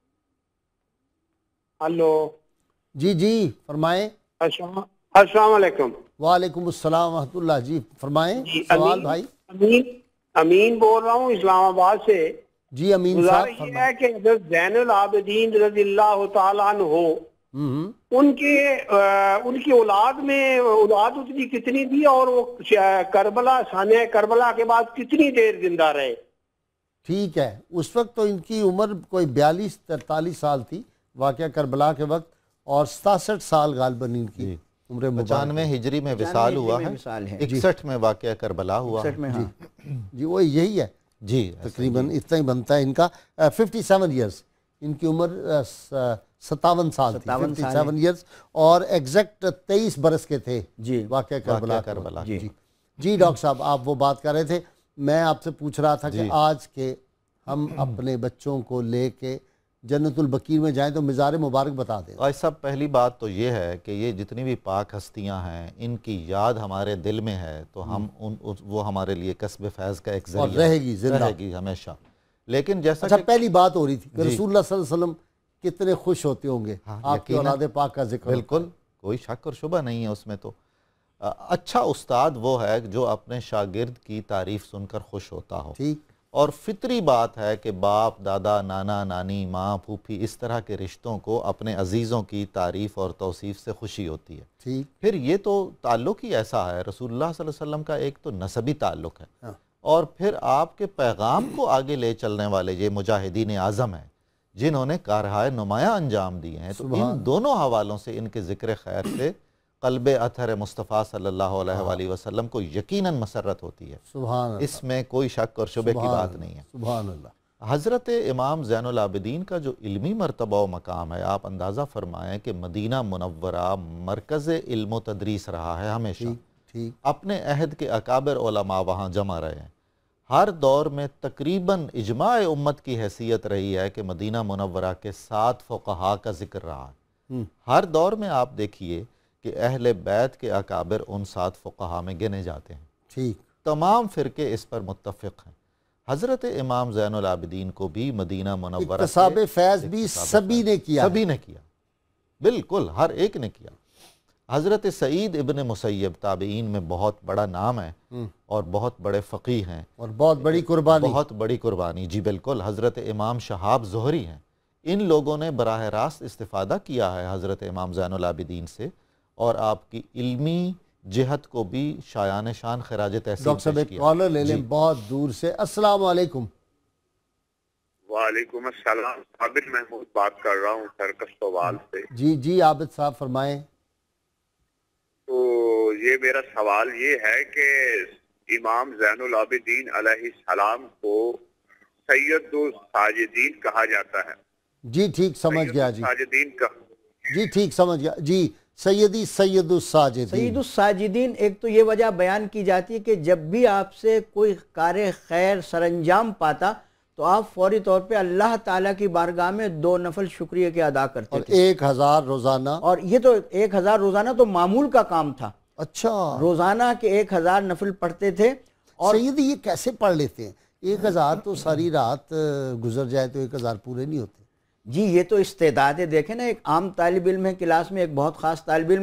ہلو جی جی فرمائیں. السلام علیکم. وعلیکم السلام ورحمۃ اللہ. جی فرمائیں. جی سوال بھائی. امین امین بول رہا ہوں اسلام آباد سے. جی امین صاحب گزارش یہ ہے کہ حضرت زین العابدین رضی اللہ تعالیٰ عنہ فرمائیں. ان کے ان کی اولاد میں اولاد اتنی کتنی تھی, اور وہ کربلا سانحہ کربلا کے بعد کتنی دیر زندہ رہے؟ ٹھیک ہے, اس وقت تو ان کی عمر کوئی بیالیس ترتالیس سال تھی واقعہ کربلا کے وقت, اور ستاسٹھ سال غالباً ان کی عمر مبارک. پچانوے ہجری میں وصال ہوا ہے, اکسٹھ میں واقعہ کربلا ہوا ہے. جی وہ یہی ہے جی, تقریباً اتنا ہی بنتا ہے ان کا. ففٹی سیون ایئرس ان کی عمر, ستاون سال تھی, ففٹی سیون ایئرس, اور ایگزیکٹ تیئیس برس کے تھے جی واقعہ کربلا. کربلا جی جی ڈاکٹر صاحب آپ وہ بات کر رہے تھے, میں آپ سے پوچھ رہا تھا کہ آج کے ہم اپنے بچوں کو لے کے جنت البقیع میں جائیں تو مزار مبارک بتا دیں. آج صاحب پہلی بات تو یہ ہے کہ یہ جتنی بھی پاک ہستیاں ہیں ان کی یاد ہمارے دل میں ہے, تو ہم ان وہ ہمارے لیے کسب فیض کا ایک ذریعہ رہے گی, زندہ رہے گی ہمیشہ. لیکن جیسا اچھا پہلی بات ہو رہی تھی کہ رسول اللہ صلی اللہ علیہ وسلم کتنے خوش ہوتے ہوں گے آپ کی اولاد پاک کا ذکر. بالکل, کوئی شک اور شبہ نہیں ہے اس میں. تو اچھا استاد وہ ہے جو اپنے شاگرد کی تعریف سن کر خوش ہوتا ہو. ٹھیک, اور فطری بات ہے کہ باپ, دادا, نانا, نانی, ماں, پھوپھی, اس طرح کے رشتوں کو اپنے عزیزوں کی تعریف اور توصیف سے خوشی ہوتی ہے. ٹھیک, پھر یہ تو تعلق ہی ایسا ہے, رسول اللہ صلی اللہ علیہ وسلم کا ایک تو نسبی تعلق ہے, اور پھر آپ کے پیغام کو آگے لے چلنے والے یہ مجاہدین اعظم ہیں جنہوں نے کارہائے نمایاں انجام دیے ہیں. تو ان دونوں حوالوں سے ان کے ذکر خیر سے قلب اطہر مصطفیٰ صلی اللہ علیہ وآلہ وسلم کو یقیناً مسرت ہوتی ہے. سبحان اللہ, اس میں کوئی شک اور شبہ کی بات نہیں ہے. سبحان اللہ. حضرت امام زین العابدین کا جو علمی مرتبہ و مقام ہے, آپ اندازہ فرمائیں کہ مدینہ منورہ مرکز علم و تدریس رہا ہے ہمیشہ. ٹھیک, اپنے عہد کے اکابر علماء وہاں جمع رہے ہیں. ہر دور میں تقریباً اجماع امت کی حیثیت رہی ہے کہ مدینہ منورہ کے سات فقہا کا ذکر رہا ہے. ہر دور میں آپ دیکھیے کہ اہل بیت کے اکابر ان سات فقہا میں گنے جاتے ہیں. ٹھیک, تمام فرقے اس پر متفق ہیں. حضرت امام زین العابدین کو بھی مدینہ منورہ اکتساب فیض بھی سبھی نے کیا, سبھی نے کیا, بالکل ہر ایک نے کیا. حضرت سعید ابن مسیب تابعین میں بہت بڑا نام ہے اور بہت بڑے فقیہ ہیں, اور بہت بڑی قربانی, بہت بڑی قربانی. جی بالکل. حضرت امام شہاب زہری ہیں, ان لوگوں نے براہ راست استفادہ کیا ہے حضرت امام زین العابدین سے, اور آپ کی علمی جہت کو بھی شایان شان خراج تحسین ڈاکٹر صاحب ایک کالر لے لیں بہت دور سے. السلام علیکم. وعلیکم السلام. عابد محمود بات کر رہا ہوں سرکستوال سے. جی جی عابد صاحب فرمائیں. تو یہ میرا سوال یہ ہے کہ امام زین العابدین علیہ السلام کو سید الساجدین کہا جاتا ہے. جی ٹھیک سمجھ گیا. جی ساجدین کا جی ٹھیک سمجھ گیا. جی سیدی سید الساجدین. سید الساجدین, ایک تو یہ وجہ بیان کی جاتی ہے کہ جب بھی آپ سے کوئی کار خیر سر انجام پاتا تو آپ فوری طور پہ اللہ تعالیٰ کی بارگاہ میں دو نفل شکریہ کے ادا کرتے اور تھے, ایک ہزار روزانہ. اور یہ تو ایک ہزار روزانہ تو معمول کا کام تھا. اچھا, روزانہ کے ایک ہزار نفل پڑھتے تھے. اور سیدی یہ کیسے پڑھ لیتے ہیں؟ ایک ہزار تو ساری رات گزر جائے تو ایک ہزار پورے نہیں ہوتے. جی یہ تو استعداد ہے. دیکھیں نا, ایک عام طالب علم ہے کلاس میں, ایک بہت خاص طالب علم ہے,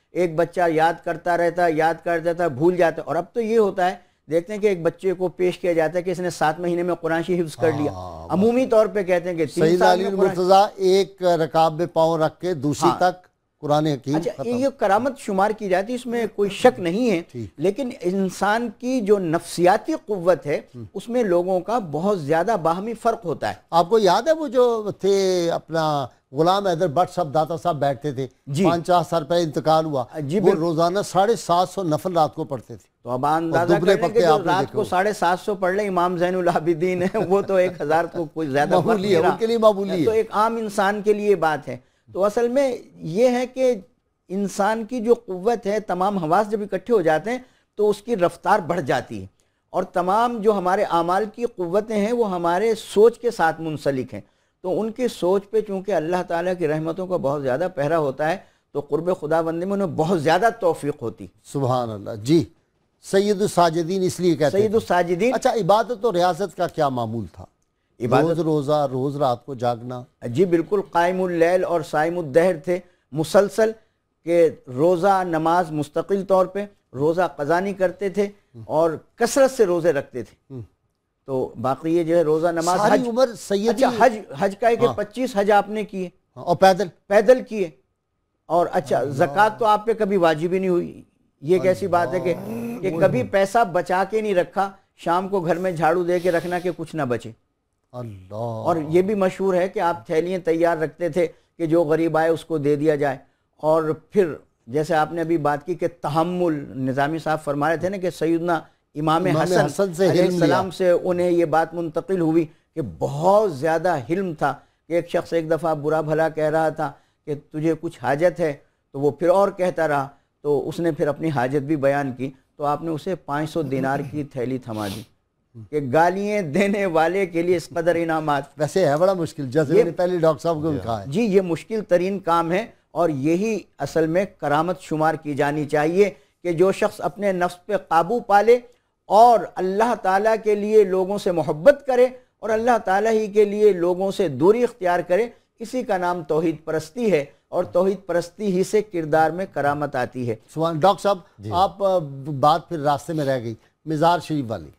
ایک بچہ یاد کرتا رہتا یاد کرتا رہتا بھول جاتا. اور اب تو یہ ہوتا ہے دیکھتے ہیں کہ ایک بچے کو پیش کیا جاتا ہے کہ اس نے سات مہینے میں قرآن شریف حفظ کر لیا. عمومی طور پہ کہتے ہیں کہ تین سید سال علی میں قرآن. المرتضیٰ ایک رکاب میں پاؤں رکھ کے دوسری تک قرآن حکیم اچھا ختم. یہ کرامت شمار کی جاتی ہے, اس میں کوئی شک نہیں ہے, لیکن انسان کی جو نفسیاتی قوت ہے اس میں لوگوں کا بہت زیادہ باہمی فرق ہوتا ہے. آپ کو یاد ہے وہ جو تھے اپنا غلام حیدر بٹ صاحب داتا صاحب بیٹھتے تھے, پانچ چار سال پہلے انتقال ہوا, وہ روزانہ ساڑھے سات سو نفل رات کو پڑھتے تھے. تو اب اندازہ کریں کہ جو رات کو ساڑھے سات سو پڑھ لیں امام زین العابدین ہیں, وہ تو ایک ہزار کو کوئی زیادہ معمولی ہے, ان کے لیے معمولی ہے, تو ایک عام انسان کے لیے بات ہے. تو اصل میں یہ ہے کہ انسان کی جو قوت ہے, تمام حواس جب اکٹھے ہو جاتے ہیں تو اس کی رفتار بڑھ جاتی ہے, اور تمام جو ہمارے اعمال کی قوتیں ہیں وہ ہمارے سوچ کے ساتھ منسلک ہیں. تو ان کی سوچ پہ چونکہ اللہ تعالیٰ کی رحمتوں کا بہت زیادہ پہرا ہوتا ہے تو قرب خدا بندی میں انہیں بہت زیادہ توفیق ہوتی. سبحان اللہ. جی سید الساجدین اس لیے کہتے ہیں سید الساجدین. اچھا عبادت و ریاضت کا کیا معمول تھا؟ روز روزہ, روز رات کو جاگنا. جی بالکل, قائم اللیل اور صائم الدہر تھے مسلسل, کہ روزہ نماز مستقل طور پہ, روزہ قضا نہیں کرتے تھے اور کثرت سے روزے رکھتے تھے. تو باقی یہ جو ہے روزہ نماز, ساری حج, عمر سیدی. اچھا حج حج کا ہے کہ پچیس حج آپ نے کیے اور پیدل پیدل کیے. اور اچھا زکوٰۃ تو آپ پہ کبھی واجب ہی نہیں ہوئی. یہ ایک ایسی بات ہے کہ کہ کبھی پیسہ بچا کے نہیں رکھا, شام کو گھر میں جھاڑو دے کے رکھنا کہ کچھ نہ بچے. اللہ. اور یہ بھی مشہور ہے کہ آپ تھیلیاں تیار رکھتے تھے کہ جو غریب آئے اس کو دے دیا جائے. اور پھر جیسے آپ نے ابھی بات کی کہ تحمل, نظامی صاحب فرما رہے تھے نا کہ سیدنا امام حسن علیہ السلام سے انہیں یہ بات منتقل ہوئی کہ بہت زیادہ حلم تھا, کہ ایک شخص ایک دفعہ برا بھلا کہہ رہا تھا کہ تجھے کچھ حاجت ہے, تو وہ پھر اور کہتا رہا, تو اس نے پھر اپنی حاجت بھی بیان کی, تو آپ نے اسے پانچ سو دینار کی تھیلی تھما دی کہ گالیاں دینے والے کے لیے اس قدر انعامات. ویسے ہے بڑا مشکل, جیسے میں نے پہلے ڈاکٹر صاحب کو بھی کہا ہے. جی یہ مشکل ترین کام ہے, اور یہی اصل میں کرامت شمار کی جانی چاہیے کہ جو شخص اپنے نفس پہ قابو پالے اور اللہ تعالیٰ کے لیے لوگوں سے محبت کرے اور اللہ تعالیٰ ہی کے لیے لوگوں سے دوری اختیار کرے, اسی کا نام توحید پرستی ہے, اور توحید پرستی ہی سے کردار میں کرامت آتی ہے. سبحان. ڈاکٹر صاحب آپ بات پھر راستے میں رہ گئی, مزار شریف والی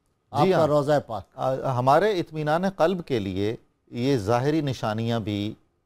آپ کا روضہ پاک. ہمارے اطمینان قلب کے لیے یہ ظاہری نشانیاں بھی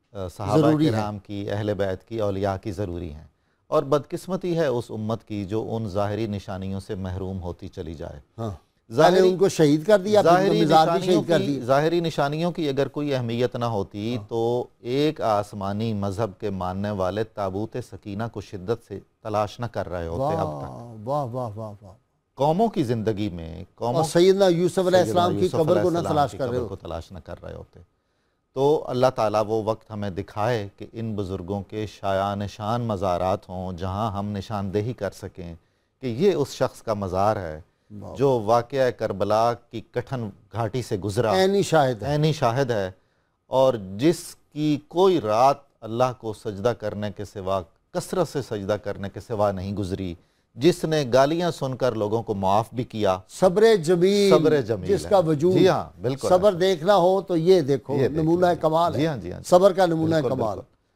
صحابہ کرام کی, اہل بیت کی, اولیاء کی ضروری ہیں, اور بدقسمتی ہے اس امت کی جو ان ظاہری نشانیوں سے محروم ہوتی چلی جائے. ظاہری ان کو شہید کر دیا, ظاہری نشانیوں کی ظاہری نشانیوں کی اگر کوئی اہمیت نہ ہوتی تو ایک آسمانی مذہب کے ماننے والے تابوت سکینہ کو شدت سے تلاش نہ کر رہے ہوتے اب تک. واہ واہ واہ واہ. قوموں کی زندگی میں قوموں سیدنا یوسف علیہ السلام کی قبر کو نہ تلاش کر رہے کو تلاش نہ کر رہے ہوتے. تو اللہ تعالیٰ وہ وقت ہمیں دکھائے کہ ان بزرگوں کے شایان نشان مزارات ہوں جہاں ہم نشاندہی کر سکیں کہ یہ اس شخص کا مزار ہے جو واقعہ کربلا کی کٹھن گھاٹی سے گزرا, عینی شاہد ہے, عینی شاہد ہے, اور جس کی کوئی رات اللہ کو سجدہ کرنے کے سوا, کثرت سے سجدہ کرنے کے سوا نہیں گزری, جس نے گالیاں سن کر لوگوں کو معاف بھی کیا. صبر جمیل, صبر جمیل جس کا وجود, جی ہاں بالکل, صبر دیکھنا ہو تو یہ دیکھو, نمونہ کمال ہے. جی ہاں جی ہاں, صبر کا نمونہ کمال.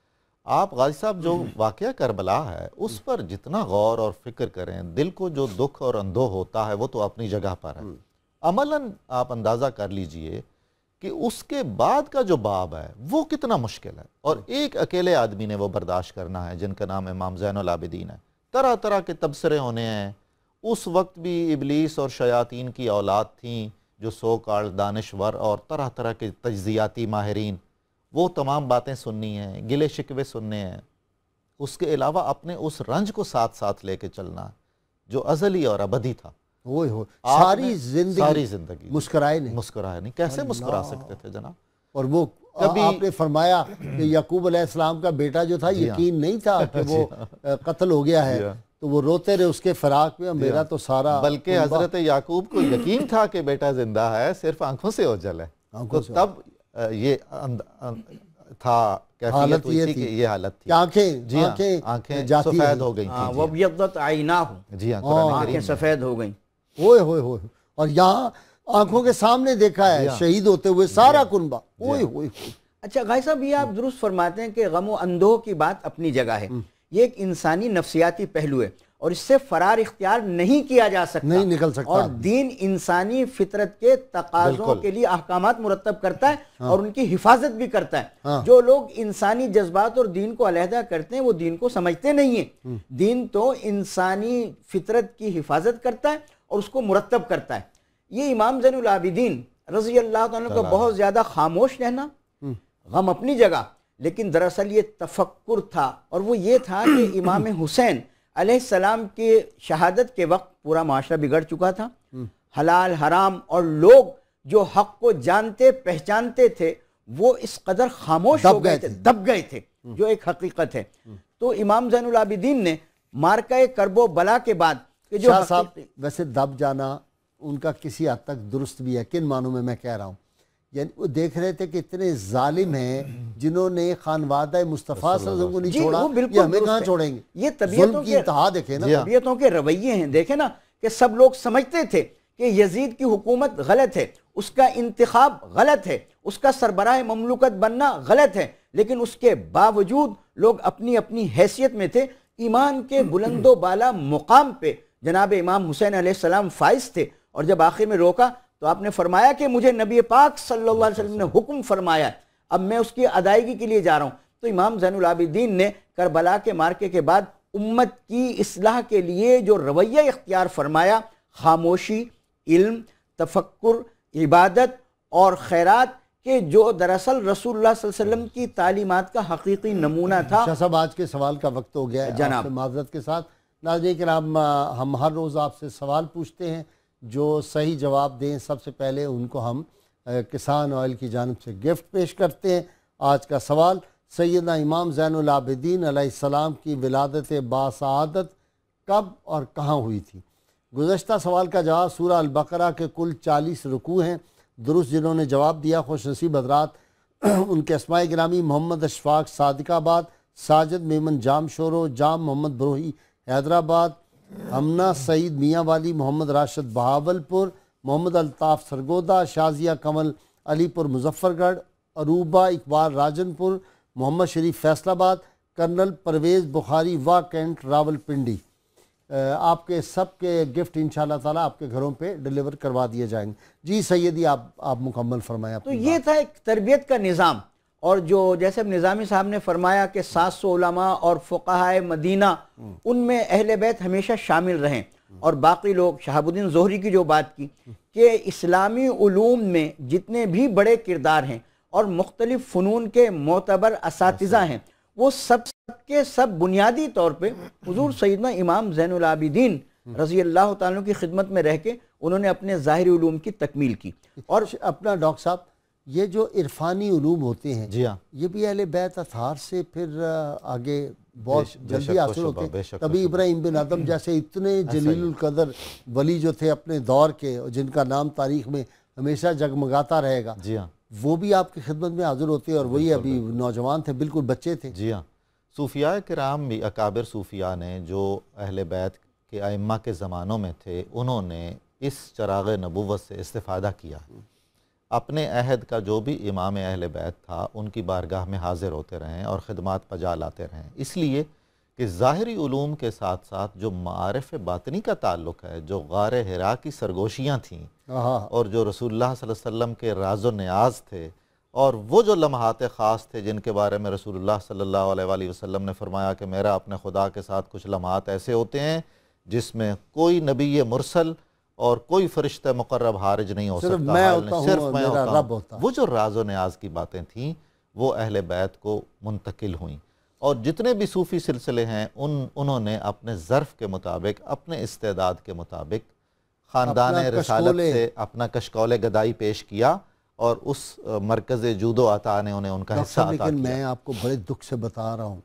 آپ غازی صاحب جو واقعہ کربلا ہے اس پر جتنا غور اور فکر کریں, دل کو جو دکھ اور اندوہ ہوتا ہے وہ تو اپنی جگہ پر ہے. عملاً آپ اندازہ کر لیجئے کہ اس کے بعد کا جو باب ہے وہ کتنا مشکل ہے, اور ایک اکیلے آدمی نے وہ برداشت کرنا ہے جن کا نام امام زین العابدین ہے. طرح طرح کے تبصرے ہونے ہیں. اس وقت بھی ابلیس اور شیاطین کی اولاد تھیں جو سو کال دانشور اور طرح طرح کے تجزیاتی ماہرین, وہ تمام باتیں سننی ہیں, گلے شکوے سننے ہیں. اس کے علاوہ اپنے اس رنج کو ساتھ ساتھ لے کے چلنا جو ازلی اور ابدی تھا. وہی ہو ساری زندگی ساری زندگی مسکرائے نہیں, مسکرائے نہیں. کیسے مسکرا سکتے تھے جناب؟ اور وہ آپ نے فرمایا کہ یعقوب علیہ السلام کا بیٹا جو تھا یقین نہیں تھا کہ وہ قتل ہو گیا ہے, تو وہ روتے رہے اس کے فراق میں, میرا تو سارا. بلکہ حضرت یعقوب کو یقین تھا کہ بیٹا زندہ ہے, صرف آنکھوں سے اوجھل ہے. تو تب یہ تھا کیفیت ہوئی تھی کہ یہ حالت تھی. آنکھیں آنکھیں سفید ہو گئی تھیں. وَبْيَضَّتْ عَيْنَاهُ, جی ہاں, آنکھیں سفید ہو گئیں. اوئے ہوئے ہوئے. اور یہاں آنکھوں کے سامنے دیکھا ہے شہید ہوتے ہوئے سارا کنبہ. اوئے ہوئے. اچھا غازی صاحب یہ آپ درست فرماتے ہیں کہ غم و اندوہ کی بات اپنی جگہ ہے, یہ ایک انسانی نفسیاتی پہلو ہے اور اس سے فرار اختیار نہیں کیا جا سکتا، نہیں نکل سکتا، اور دین انسانی فطرت کے تقاضوں کے لیے احکامات مرتب کرتا ہے اور ان کی حفاظت بھی کرتا ہے۔ جو لوگ انسانی جذبات اور دین کو علیحدہ کرتے ہیں وہ دین کو سمجھتے نہیں ہیں۔ دین تو انسانی فطرت کی حفاظت کرتا ہے اور اس کو مرتب کرتا ہے۔ یہ امام زین العابدین رضی اللہ تعالیٰ کا بہت زیادہ خاموش رہنا، غم اپنی جگہ، لیکن دراصل یہ تفکر تھا، اور وہ یہ تھا کہ امام حسین علیہ السلام کی شہادت کے وقت پورا معاشرہ بگڑ چکا تھا، حلال حرام اور لوگ جو حق کو جانتے پہچانتے تھے وہ اس قدر خاموش ہو گئے تھے، دب گئے تھے، جو ایک حقیقت ہے۔ تو امام زین العابدین نے مارکہ کرب و بلا کے بعد کہ جو شاہ صاحب ویسے دب جانا ان کا کسی حد تک درست بھی ہے، کن معنوں میں میں کہہ رہا ہوں، یعنی وہ دیکھ رہے تھے کہ اتنے ظالم ہیں جنہوں نے خانوادہ مصطفیٰ صلی اللہ علیہ وسلم کو نہیں چھوڑا، یہ ہمیں کہاں چھوڑیں گے؟ یہ طبیعتوں کی انتہا دیکھیں نا، طبیعتوں کے رویے ہیں، دیکھیں نا کہ سب لوگ سمجھتے تھے کہ یزید کی حکومت غلط ہے، اس کا انتخاب غلط ہے، اس کا سربراہ مملوکت بننا غلط ہے، لیکن اس کے باوجود لوگ اپنی اپنی حیثیت میں تھے، ایمان کے بلند و بالا مقام پہ جناب امام حسین علیہ السلام فائز تھے، اور جب آخر میں روکا تو آپ نے فرمایا کہ مجھے نبی پاک صلی اللہ علیہ وسلم نے حکم فرمایا، اب میں اس کی ادائیگی کے لیے جا رہا ہوں۔ تو امام زین العابدین نے کربلا کے مارکے کے بعد امت کی اصلاح کے لیے جو رویہ اختیار فرمایا، خاموشی، علم، تفکر، عبادت اور خیرات، کہ جو دراصل رسول اللہ صلی اللہ علیہ وسلم کی تعلیمات کا حقیقی نمونہ تھا۔ شاہ صاحب آج کے سوال کا وقت ہو گیا ہے جناب، معذرت کے ساتھ۔ ناظرین کرام، ہم ہر روز آپ سے سوال پوچھتے ہیں، جو صحیح جواب دیں سب سے پہلے ان کو ہم کسان آئل کی جانب سے گفٹ پیش کرتے ہیں۔ آج کا سوال، سیدنا امام زین العابدین علیہ السلام کی ولادت باسعادت کب اور کہاں ہوئی تھی؟ گزشتہ سوال کا جواب سورہ البقرہ کے کل چالیس رکوع ہیں، درست جنہوں نے جواب دیا خوش نصیب حضرات، ان کے اسماء گرامی محمد اشفاق صادق آباد، ساجد میمن جام شورو، جام محمد بروہی حیدرآباد، امنہ سعید میاں والی، محمد راشد بہاول پور، محمد الطاف سرگودا، شازیہ کمل علی پور مظفر گڑھ، عروبہ اقبال راجن پور، محمد شریف فیصل آباد، کرنل پرویز بخاری وا کینٹ راول پنڈی۔ آپ کے سب کے گفٹ انشاءاللہ تعالیٰ آپ کے گھروں پہ ڈیلیور کروا دیے جائیں گے۔ جی سیدی، آپ آپ مکمل فرمایا۔ تو یہ تھا ایک تربیت کا نظام، اور جو جیسے اب نظامی صاحب نے فرمایا کہ سات سو علماء اور فقہائے مدینہ، ان میں اہل بیت ہمیشہ شامل رہیں، اور باقی لوگ، شہاب الدین زہری کی جو بات کی کہ اسلامی علوم میں جتنے بھی بڑے کردار ہیں اور مختلف فنون کے معتبر اساتذہ ہیں، وہ سب سب کے سب بنیادی طور پہ حضور سیدنا امام زین العابدین رضی اللہ تعالیٰ کی خدمت میں رہ کے انہوں نے اپنے ظاہری علوم کی تکمیل کی۔ اور اپنا ڈاکٹر صاحب، یہ جو عرفانی علوم ہوتے ہیں، جی ہاں، یہ بھی اہل بیت اطہار سے پھر آگے بہت جلدی حاصل ہوتے ہیں۔ کبھی ابراہیم بن ادم جیسے اتنے جلیل القدر ولی جو تھے اپنے دور کے، جن کا نام تاریخ میں ہمیشہ جگمگاتا رہے گا، جی ہاں، وہ بھی آپ کی خدمت میں حاضر ہوتے ہیں، اور وہی ابھی نوجوان تھے، بالکل بچے تھے۔ جی ہاں، صوفیاء کرام بھی، اکابر صوفیاء نے جو اہل بیت کے ائمہ کے زمانوں میں تھے، انہوں نے اس چراغ نبوت سے استفادہ کیا، اپنے عہد کا جو بھی امام اہل بیت تھا ان کی بارگاہ میں حاضر ہوتے رہیں اور خدمات پجا لاتے رہیں، اس لیے کہ ظاہری علوم کے ساتھ ساتھ جو معارف باطنی کا تعلق ہے، جو غار حرا کی سرگوشیاں تھیں اور جو رسول اللہ صلی اللہ علیہ وسلم کے راز و نیاز تھے، اور وہ جو لمحات خاص تھے جن کے بارے میں رسول اللہ صلی اللہ علیہ وآلہ وسلم نے فرمایا کہ میرا اپنے خدا کے ساتھ کچھ لمحات ایسے ہوتے ہیں جس میں کوئی نبی مرسل اور کوئی فرشتہ مقرب حارج نہیں ہو سکتا، صرف میں ہوتا ہوں، وہ جو راز و نیاز کی باتیں تھیں وہ اہل بیت کو منتقل ہوئیں، اور جتنے بھی صوفی سلسلے ہیں ان انہوں نے اپنے ظرف کے مطابق، اپنے استعداد کے مطابق خاندان رسالت سے اپنا کشکول گدائی پیش کیا، اور اس مرکز جود و عطا نے انہیں ان کا حصہ عطا کیا۔ لیکن میں آپ کو بڑے دکھ سے بتا رہا ہوں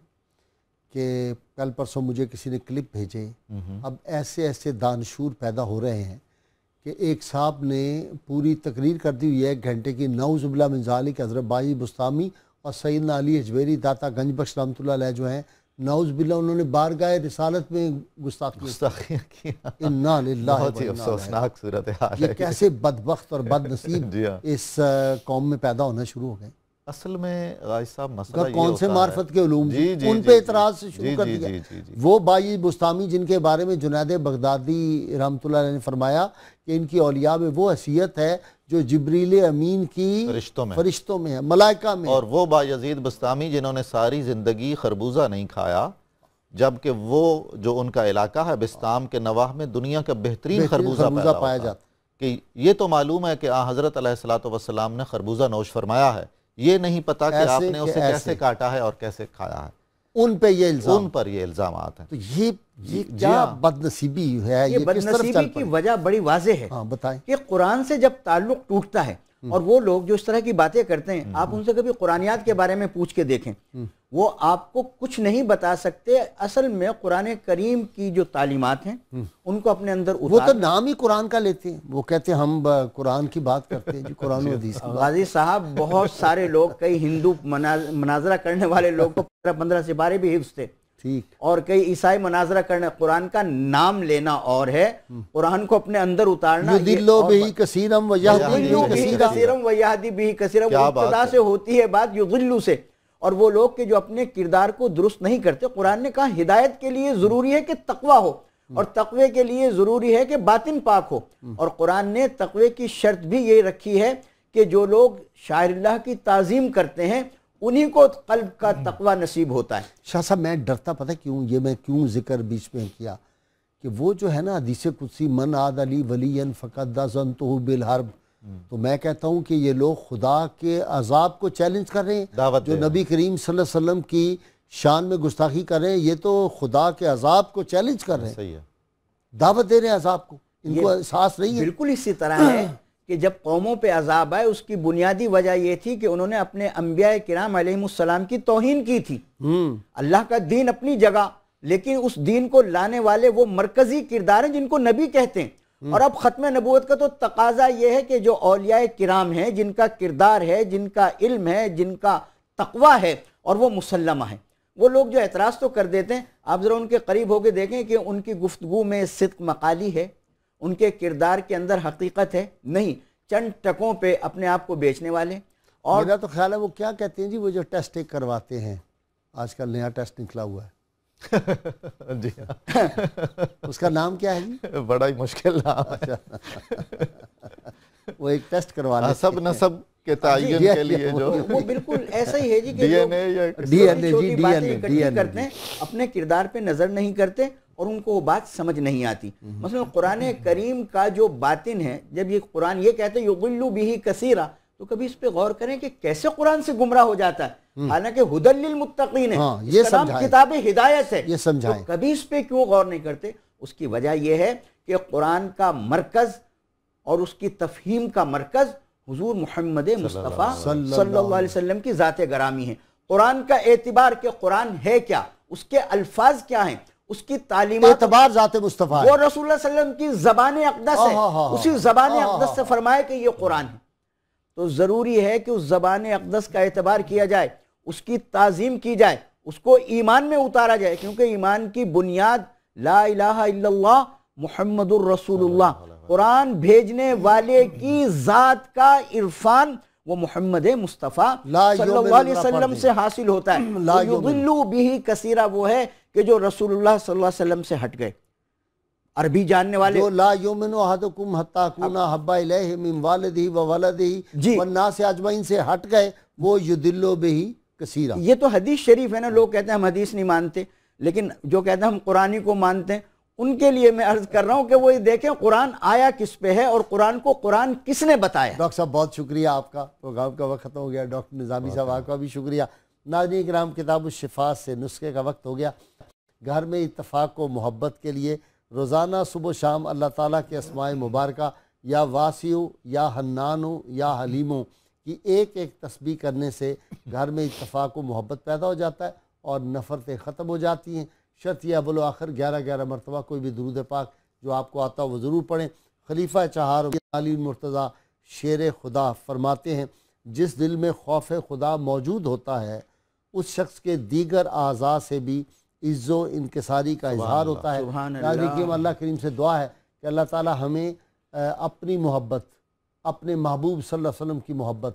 کہ کل پرسوں مجھے کسی نے کلپ بھیجے، اب ایسے ایسے دانشور پیدا ہو رہے ہیں کہ ایک صاحب نے پوری تقریر کر دی ہوئی ہے ایک گھنٹے کی، نعوذ باللہ من ذالک، حضرت باجی بستامی اور سیدنا علی اجویری داتا گنج بخش رحمۃ اللہ علیہ جو ہیں، نعوذ باللہ انہوں نے بارگاہ رسالت میں گستاخی کیا۔ انا للہ، بہت ہی افسوسناک صورتحال ہے۔ یہ کیسے بدبخت اور بد نصیب اس قوم میں پیدا ہونا شروع ہو گئے۔ اصل میں غازی صاحب مسئلہ یہ کون سے ہوتا معرفت ہے، کے علوم جی جی جی ان جی پہ جی اعتراض سے شروع جی کر جی دیا۔ جی جی جی وہ بائی بستامی جن کے بارے میں جنید بغدادی رحمۃ اللہ علیہ نے فرمایا کہ ان کی اولیاء میں وہ حیثیت ہے جو جبریل امین کی فرشتوں میں فرشتوں میں ہے، ملائکہ میں ہے۔ اور وہ بایزید بستامی جنہوں نے ساری زندگی خربوزہ نہیں کھایا، جبکہ وہ جو ان کا علاقہ ہے بستام کے نواح میں دنیا کا بہترین خربوزہ پیدا پایا ہوتا جاتا کہ یہ تو معلوم ہے کہ آن حضرت علیہ الصلوۃ والسلام نے خربوزہ نوش فرمایا ہے، یہ نہیں پتا کہ آپ ایسے نے کہ اسے ایسے۔ کیسے کاٹا ہے اور کیسے کھایا ہے، ان پہ یہ الزام، ان پر یہ الزامات ہیں۔ تو یہ یہ جی کیا ہاں۔ بد نصیبی ہے، یہ یہ کس طرف بدنصیبی چل کی پڑے؟ وجہ بڑی واضح ہے ہاں بتائیں۔ کہ قرآن سے جب تعلق ٹوٹتا ہے اور وہ لوگ جو اس طرح کی باتیں کرتے ہیں، آپ ان سے کبھی قرآنیات کے بارے میں پوچھ کے دیکھیں، وہ آپ کو کچھ نہیں بتا سکتے۔ اصل میں قرآن کریم کی جو تعلیمات ہیں ان کو اپنے اندر وہ تو اتار، نام ہی قرآن کا لیتے ہیں، وہ کہتے ہیں ہم قرآن کی بات کرتے ہیں جی، قرآن و حدیث کی بات۔ غازی صاحب بہت سارے لوگ، کئی ہندو مناظ- مناظرہ کرنے والے لوگ کو پندرہ پندرہ سپارے بھی حفظ تھے، ٹھیک، اور کئی عیسائی مناظرہ کرنے، قرآن کا نام لینا اور ہے، قرآن کو اپنے اندر اتارنا یہ یضل اور بہ کثیرا ویہدی یضلو بہ بہ کثیرا۔ کثیرا ویہدی بہ کثیرا۔ کیا وہ بات ابتدا ہے۔ سے ہوتی ہے بات یضلو سے، اور وہ لوگ کہ جو اپنے کردار کو درست نہیں کرتے۔ قرآن نے کہا ہدایت کے لیے ضروری ہے کہ تقوی ہو، اور تقوی کے لیے ضروری ہے کہ باطن پاک ہو، اور قرآن نے تقوی کی شرط بھی یہ رکھی ہے کہ جو لوگ شاعر اللہ کی تعظیم کرتے ہیں انہی کو قلب کا تقوی نصیب ہوتا ہے۔ شاہ صاحب میں ڈرتا پتہ کیوں، یہ میں کیوں ذکر بیچ میں کیا کہ وہ جو ہے نا حدیث قدسی من عاد علی ولی فقد ظننتہ بالحرب، تو میں کہتا ہوں کہ یہ لوگ خدا کے عذاب کو چیلنج کر رہے ہیں، دعوت جو دے رہے نبی کریم صلی اللہ علیہ وسلم کی شان میں گستاخی کر رہے ہیں، یہ تو خدا کے عذاب کو چیلنج کر رہے ہیں، صحیح ہے۔ دعوت دے رہے ہیں عذاب کو، ان یہ کو احساس نہیں ہے۔ بالکل اسی طرح ہے کہ جب قوموں پہ عذاب آئے اس کی بنیادی وجہ یہ تھی کہ انہوں نے اپنے انبیاء کرام علیہ السلام کی توہین کی تھی۔ اللہ کا دین اپنی جگہ، لیکن اس دین کو لانے والے وہ مرکزی کردار ہیں جن کو نبی کہتے ہیں۔ اور اب ختم نبوت کا تو تقاضا یہ ہے کہ جو اولیاء کرام ہیں، جن کا کردار ہے، جن کا علم ہے، جن کا تقوی ہے، اور وہ مسلمہ ہے، وہ لوگ جو اعتراض تو کر دیتے ہیں، آپ ذرا ان کے قریب ہو کے دیکھیں کہ ان کی گفتگو میں صدق مقالی ہے، ان کے کردار کے اندر حقیقت ہے نہیں، چند ٹکوں پہ اپنے آپ کو بیچنے والے۔ اور میرا تو خیال ہے وہ کیا کہتے ہیں جی، وہ جو ٹیسٹ ایک کرواتے ہیں، آج کل نیا ٹیسٹ نکلا ہوا ہے، جی ہاں، اس کا نام کیا ہے جی؟ بڑا ہی مشکل نام ہے۔ وہ ایک ٹیسٹ کروانے حسب نسب کے تعین جی، کے لیے جو وہ بالکل ایسا ہی ہے جی کہ ڈی این لوگ اے یا ڈی این اے چھوٹی جی، ڈی باتیں این اے اکٹھی ڈی این اے کرتے ہیں، اپنے کردار پہ نظر نہیں کرتے، اور ان کو وہ بات سمجھ نہیں آتی۔ مثلا قرآن کریم کا جو باطن ہے، جب یہ قرآن یہ کہتے ہیں یضل بہ کثیرا، تو کبھی اس پہ غور کریں کہ کیسے قرآن سے گمراہ ہو جاتا ہے، حالانکہ ہدی للمتقین ہے، ہاں، اس یہ کا نام سمجھائیں، کتاب ہدایت ہے، یہ سمجھائیں۔ تو کبھی اس پہ کیوں غور نہیں کرتے؟ اس کی وجہ یہ ہے کہ قرآن کا مرکز اور اس کی تفہیم کا مرکز حضور محمد مصطفیٰ صلی اللہ علیہ وسلم کی ذات گرامی ہے۔ قرآن کا اعتبار کہ قرآن ہے کیا، اس کے الفاظ کیا ہیں، اس کی تعلیمات، اعتبار ذات مصطفیٰ وہ رسول اللہ صلی اللہ علیہ وسلم کی زبان اقدس ہے، ہاں ہاں ہاں اسی زبان اقدس سے فرمایا کہ یہ قرآن ہے، تو ضروری ہے کہ اس زبان اقدس کا اعتبار کیا جائے، اس کی تعظیم کی جائے، اس کو ایمان میں اتارا جائے، کیونکہ ایمان کی بنیاد لا الہ الا اللہ محمد الرسول اللہ، قرآن بھیجنے والے کی ذات کا عرفان وہ محمد مصطفیٰ صلی اللہ علیہ وسلم سے حاصل ہوتا ہے۔ یضل بہ کثیرا وہ ہے کہ جو رسول اللہ صلی اللہ علیہ وسلم سے ہٹ گئے، عربی جاننے والے، جو لا یؤمن احدکم حتی اکون احب الیہ من والدہ و ولدہ جی، والناس اجمعین سے ہٹ گئے، وہ یضل بہ کثیرا۔ یہ تو حدیث شریف ہے نا، لوگ کہتے ہیں ہم حدیث نہیں مانتے، لیکن جو کہتے ہیں ہم قرآن کو مانتے ہیں، ان کے لیے میں عرض کر رہا ہوں کہ وہ یہ دیکھیں قرآن آیا کس پہ ہے اور قرآن کو قرآن کس نے بتایا۔ ڈاکٹر صاحب بہت شکریہ آپ کا، پروگرام کا وقت ختم ہو گیا، ڈاکٹر نظامی صاحب آپ کا بھی شکریہ۔ ناظرین کرام، کتاب الشفاء سے نسخے کا وقت ہو گیا۔ گھر میں اتفاق و محبت کے لیے روزانہ صبح و شام اللہ تعالیٰ کے اسماء مبارکہ یا واسعو یا حنانو یا حلیمو کی ایک ایک تسبیح کرنے سے گھر میں اتفاق و محبت پیدا ہو جاتا ہے اور نفرتیں ختم ہو جاتی ہیں۔ شرط یہ اول و آخر گیارہ گیارہ مرتبہ کوئی بھی درود پاک جو آپ کو آتا ہو وہ ضرور پڑھیں۔ خلیفہ چہار علی مرتضیٰ شیر خدا فرماتے ہیں، جس دل میں خوف خدا موجود ہوتا ہے اس شخص کے دیگر اعضاء سے بھی عز و انکساری کا اظہار ہوتا ہے۔ ناظرین، اللہ کریم سے دعا ہے کہ اللہ تعالی ہمیں اپنی محبت، اپنے محبوب صلی اللہ علیہ وسلم کی محبت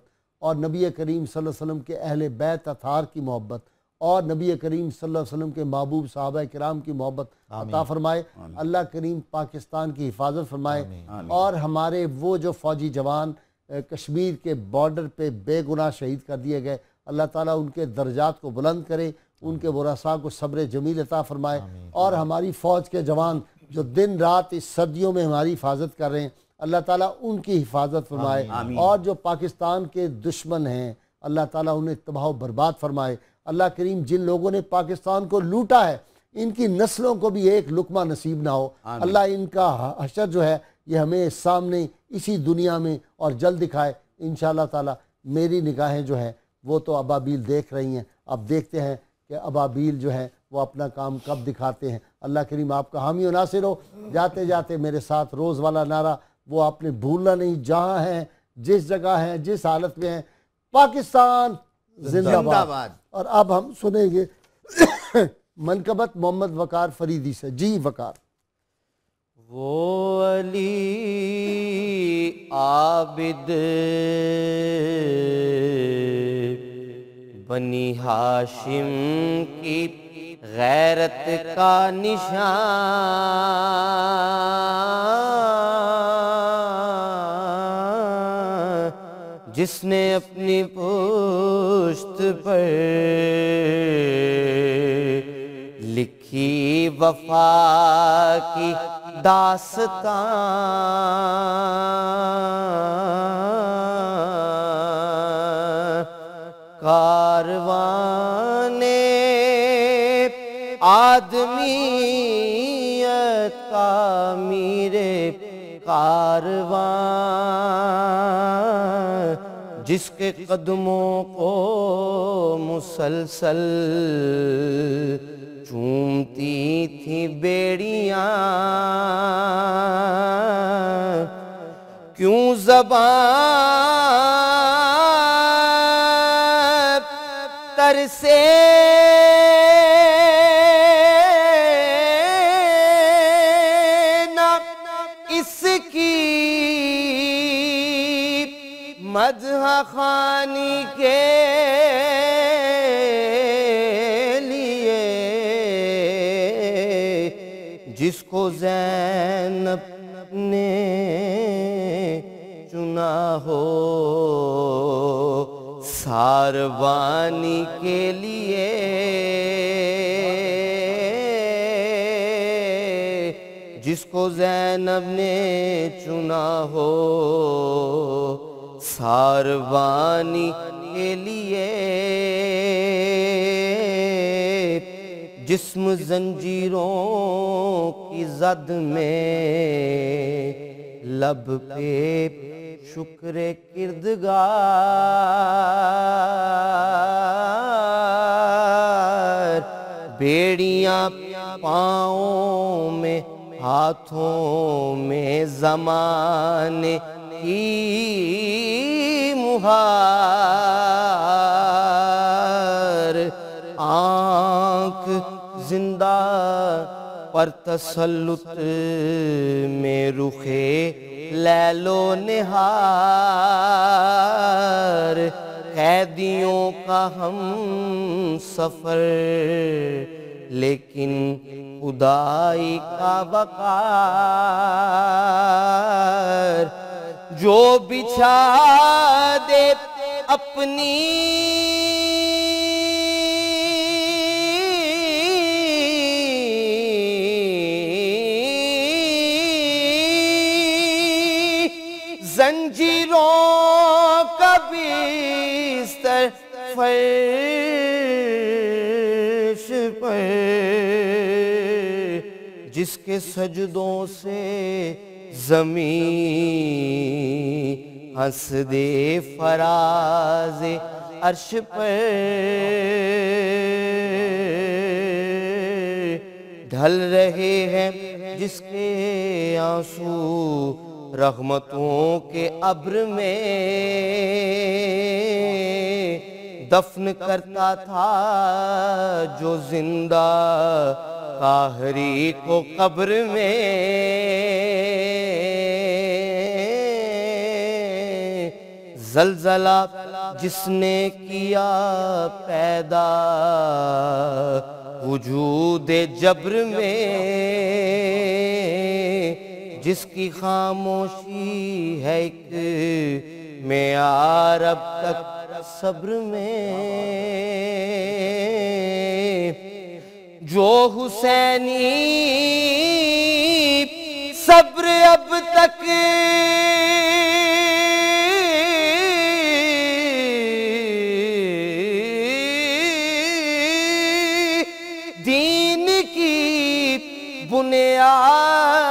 اور نبی کریم صلی اللہ علیہ وسلم کے اہل بیت اطہار کی محبت اور نبی کریم صلی اللہ علیہ وسلم کے محبوب صحابہ کرام کی محبت عطا فرمائے۔ اللہ کریم پاکستان کی حفاظت فرمائے اور ہمارے وہ جو فوجی جوان کشمیر کے بارڈر پہ بے گناہ شہید کر دیے گئے، اللہ تعالیٰ ان کے درجات کو بلند کرے، ان کے ورثاء کو صبر جمیل عطا فرمائے، اور ہماری فوج کے جوان جو دن رات اس صدیوں میں ہماری حفاظت کر رہے ہیں، اللہ تعالیٰ ان کی حفاظت فرمائے، اور جو پاکستان کے دشمن ہیں اللہ تعالیٰ انہیں تباہ و برباد فرمائے۔ اللہ کریم جن لوگوں نے پاکستان کو لوٹا ہے ان کی نسلوں کو بھی ایک لقمہ نصیب نہ ہو، اللہ ان کا حشر جو ہے یہ ہمیں سامنے اسی دنیا میں اور جلد دکھائے انشاءاللہ تعالیٰ۔ میری نگاہیں جو ہیں وہ تو ابابیل دیکھ رہی ہیں، اب دیکھتے ہیں کہ ابابیل جو ہے وہ اپنا کام کب دکھاتے ہیں۔ اللہ کریم آپ کا حامی و ناصر ہو۔ جاتے جاتے میرے ساتھ روز والا نعرہ وہ آپ نے بھولنا نہیں، جہاں ہیں، جس جگہ ہیں، جس حالت میں ہیں، پاکستان زندہ باد۔ اور اب ہم سنیں گے منقبت محمد وقار فریدی سے۔ جی وقار۔ وہ علی عابد بنی ہاشم کی غیرت کا نشان، جس نے اپنی پشت پر لکھی وفا کی داستان، کاروان آدمیت کا میرے کاروان، جس کے قدموں کو مسلسل چومتی تھی بیڑیاں، کیوں زبان ترسے نہ اس کی مدح خوانی کے لیے، جس کو زینب نے چنا ہو ساروانی کے لیے، جس کو زینب نے چنا ہو ساروانی کے لیے، جسم زنجیروں کی زد میں لب پہ شکر کردگار، بیڑیاں پاؤں میں ہاتھوں میں زمانے کی مہار، آنکھ زندہ پر تسلط میں رخے لیل و نہار، قیدیوں کا ہم سفر لیکن خدائی کا وقار، جو بچھا دے اپنی زنجیروں کا بستر فرش پر، جس کے سجدوں سے زمین ہنس دے فراز عرش پر، ڈھل رہے ہیں جس کے آنسو رحمتوں کے ابر میں، دفن کرتا تھا جو زندہ قاہری کو قبر میں، زلزلہ جس نے کیا پیدا وجود جبر میں، جس کی خاموشی ہے ایک معیار اب تک صبر میں، جو حسینی صبر اب تک دین کی بنیاد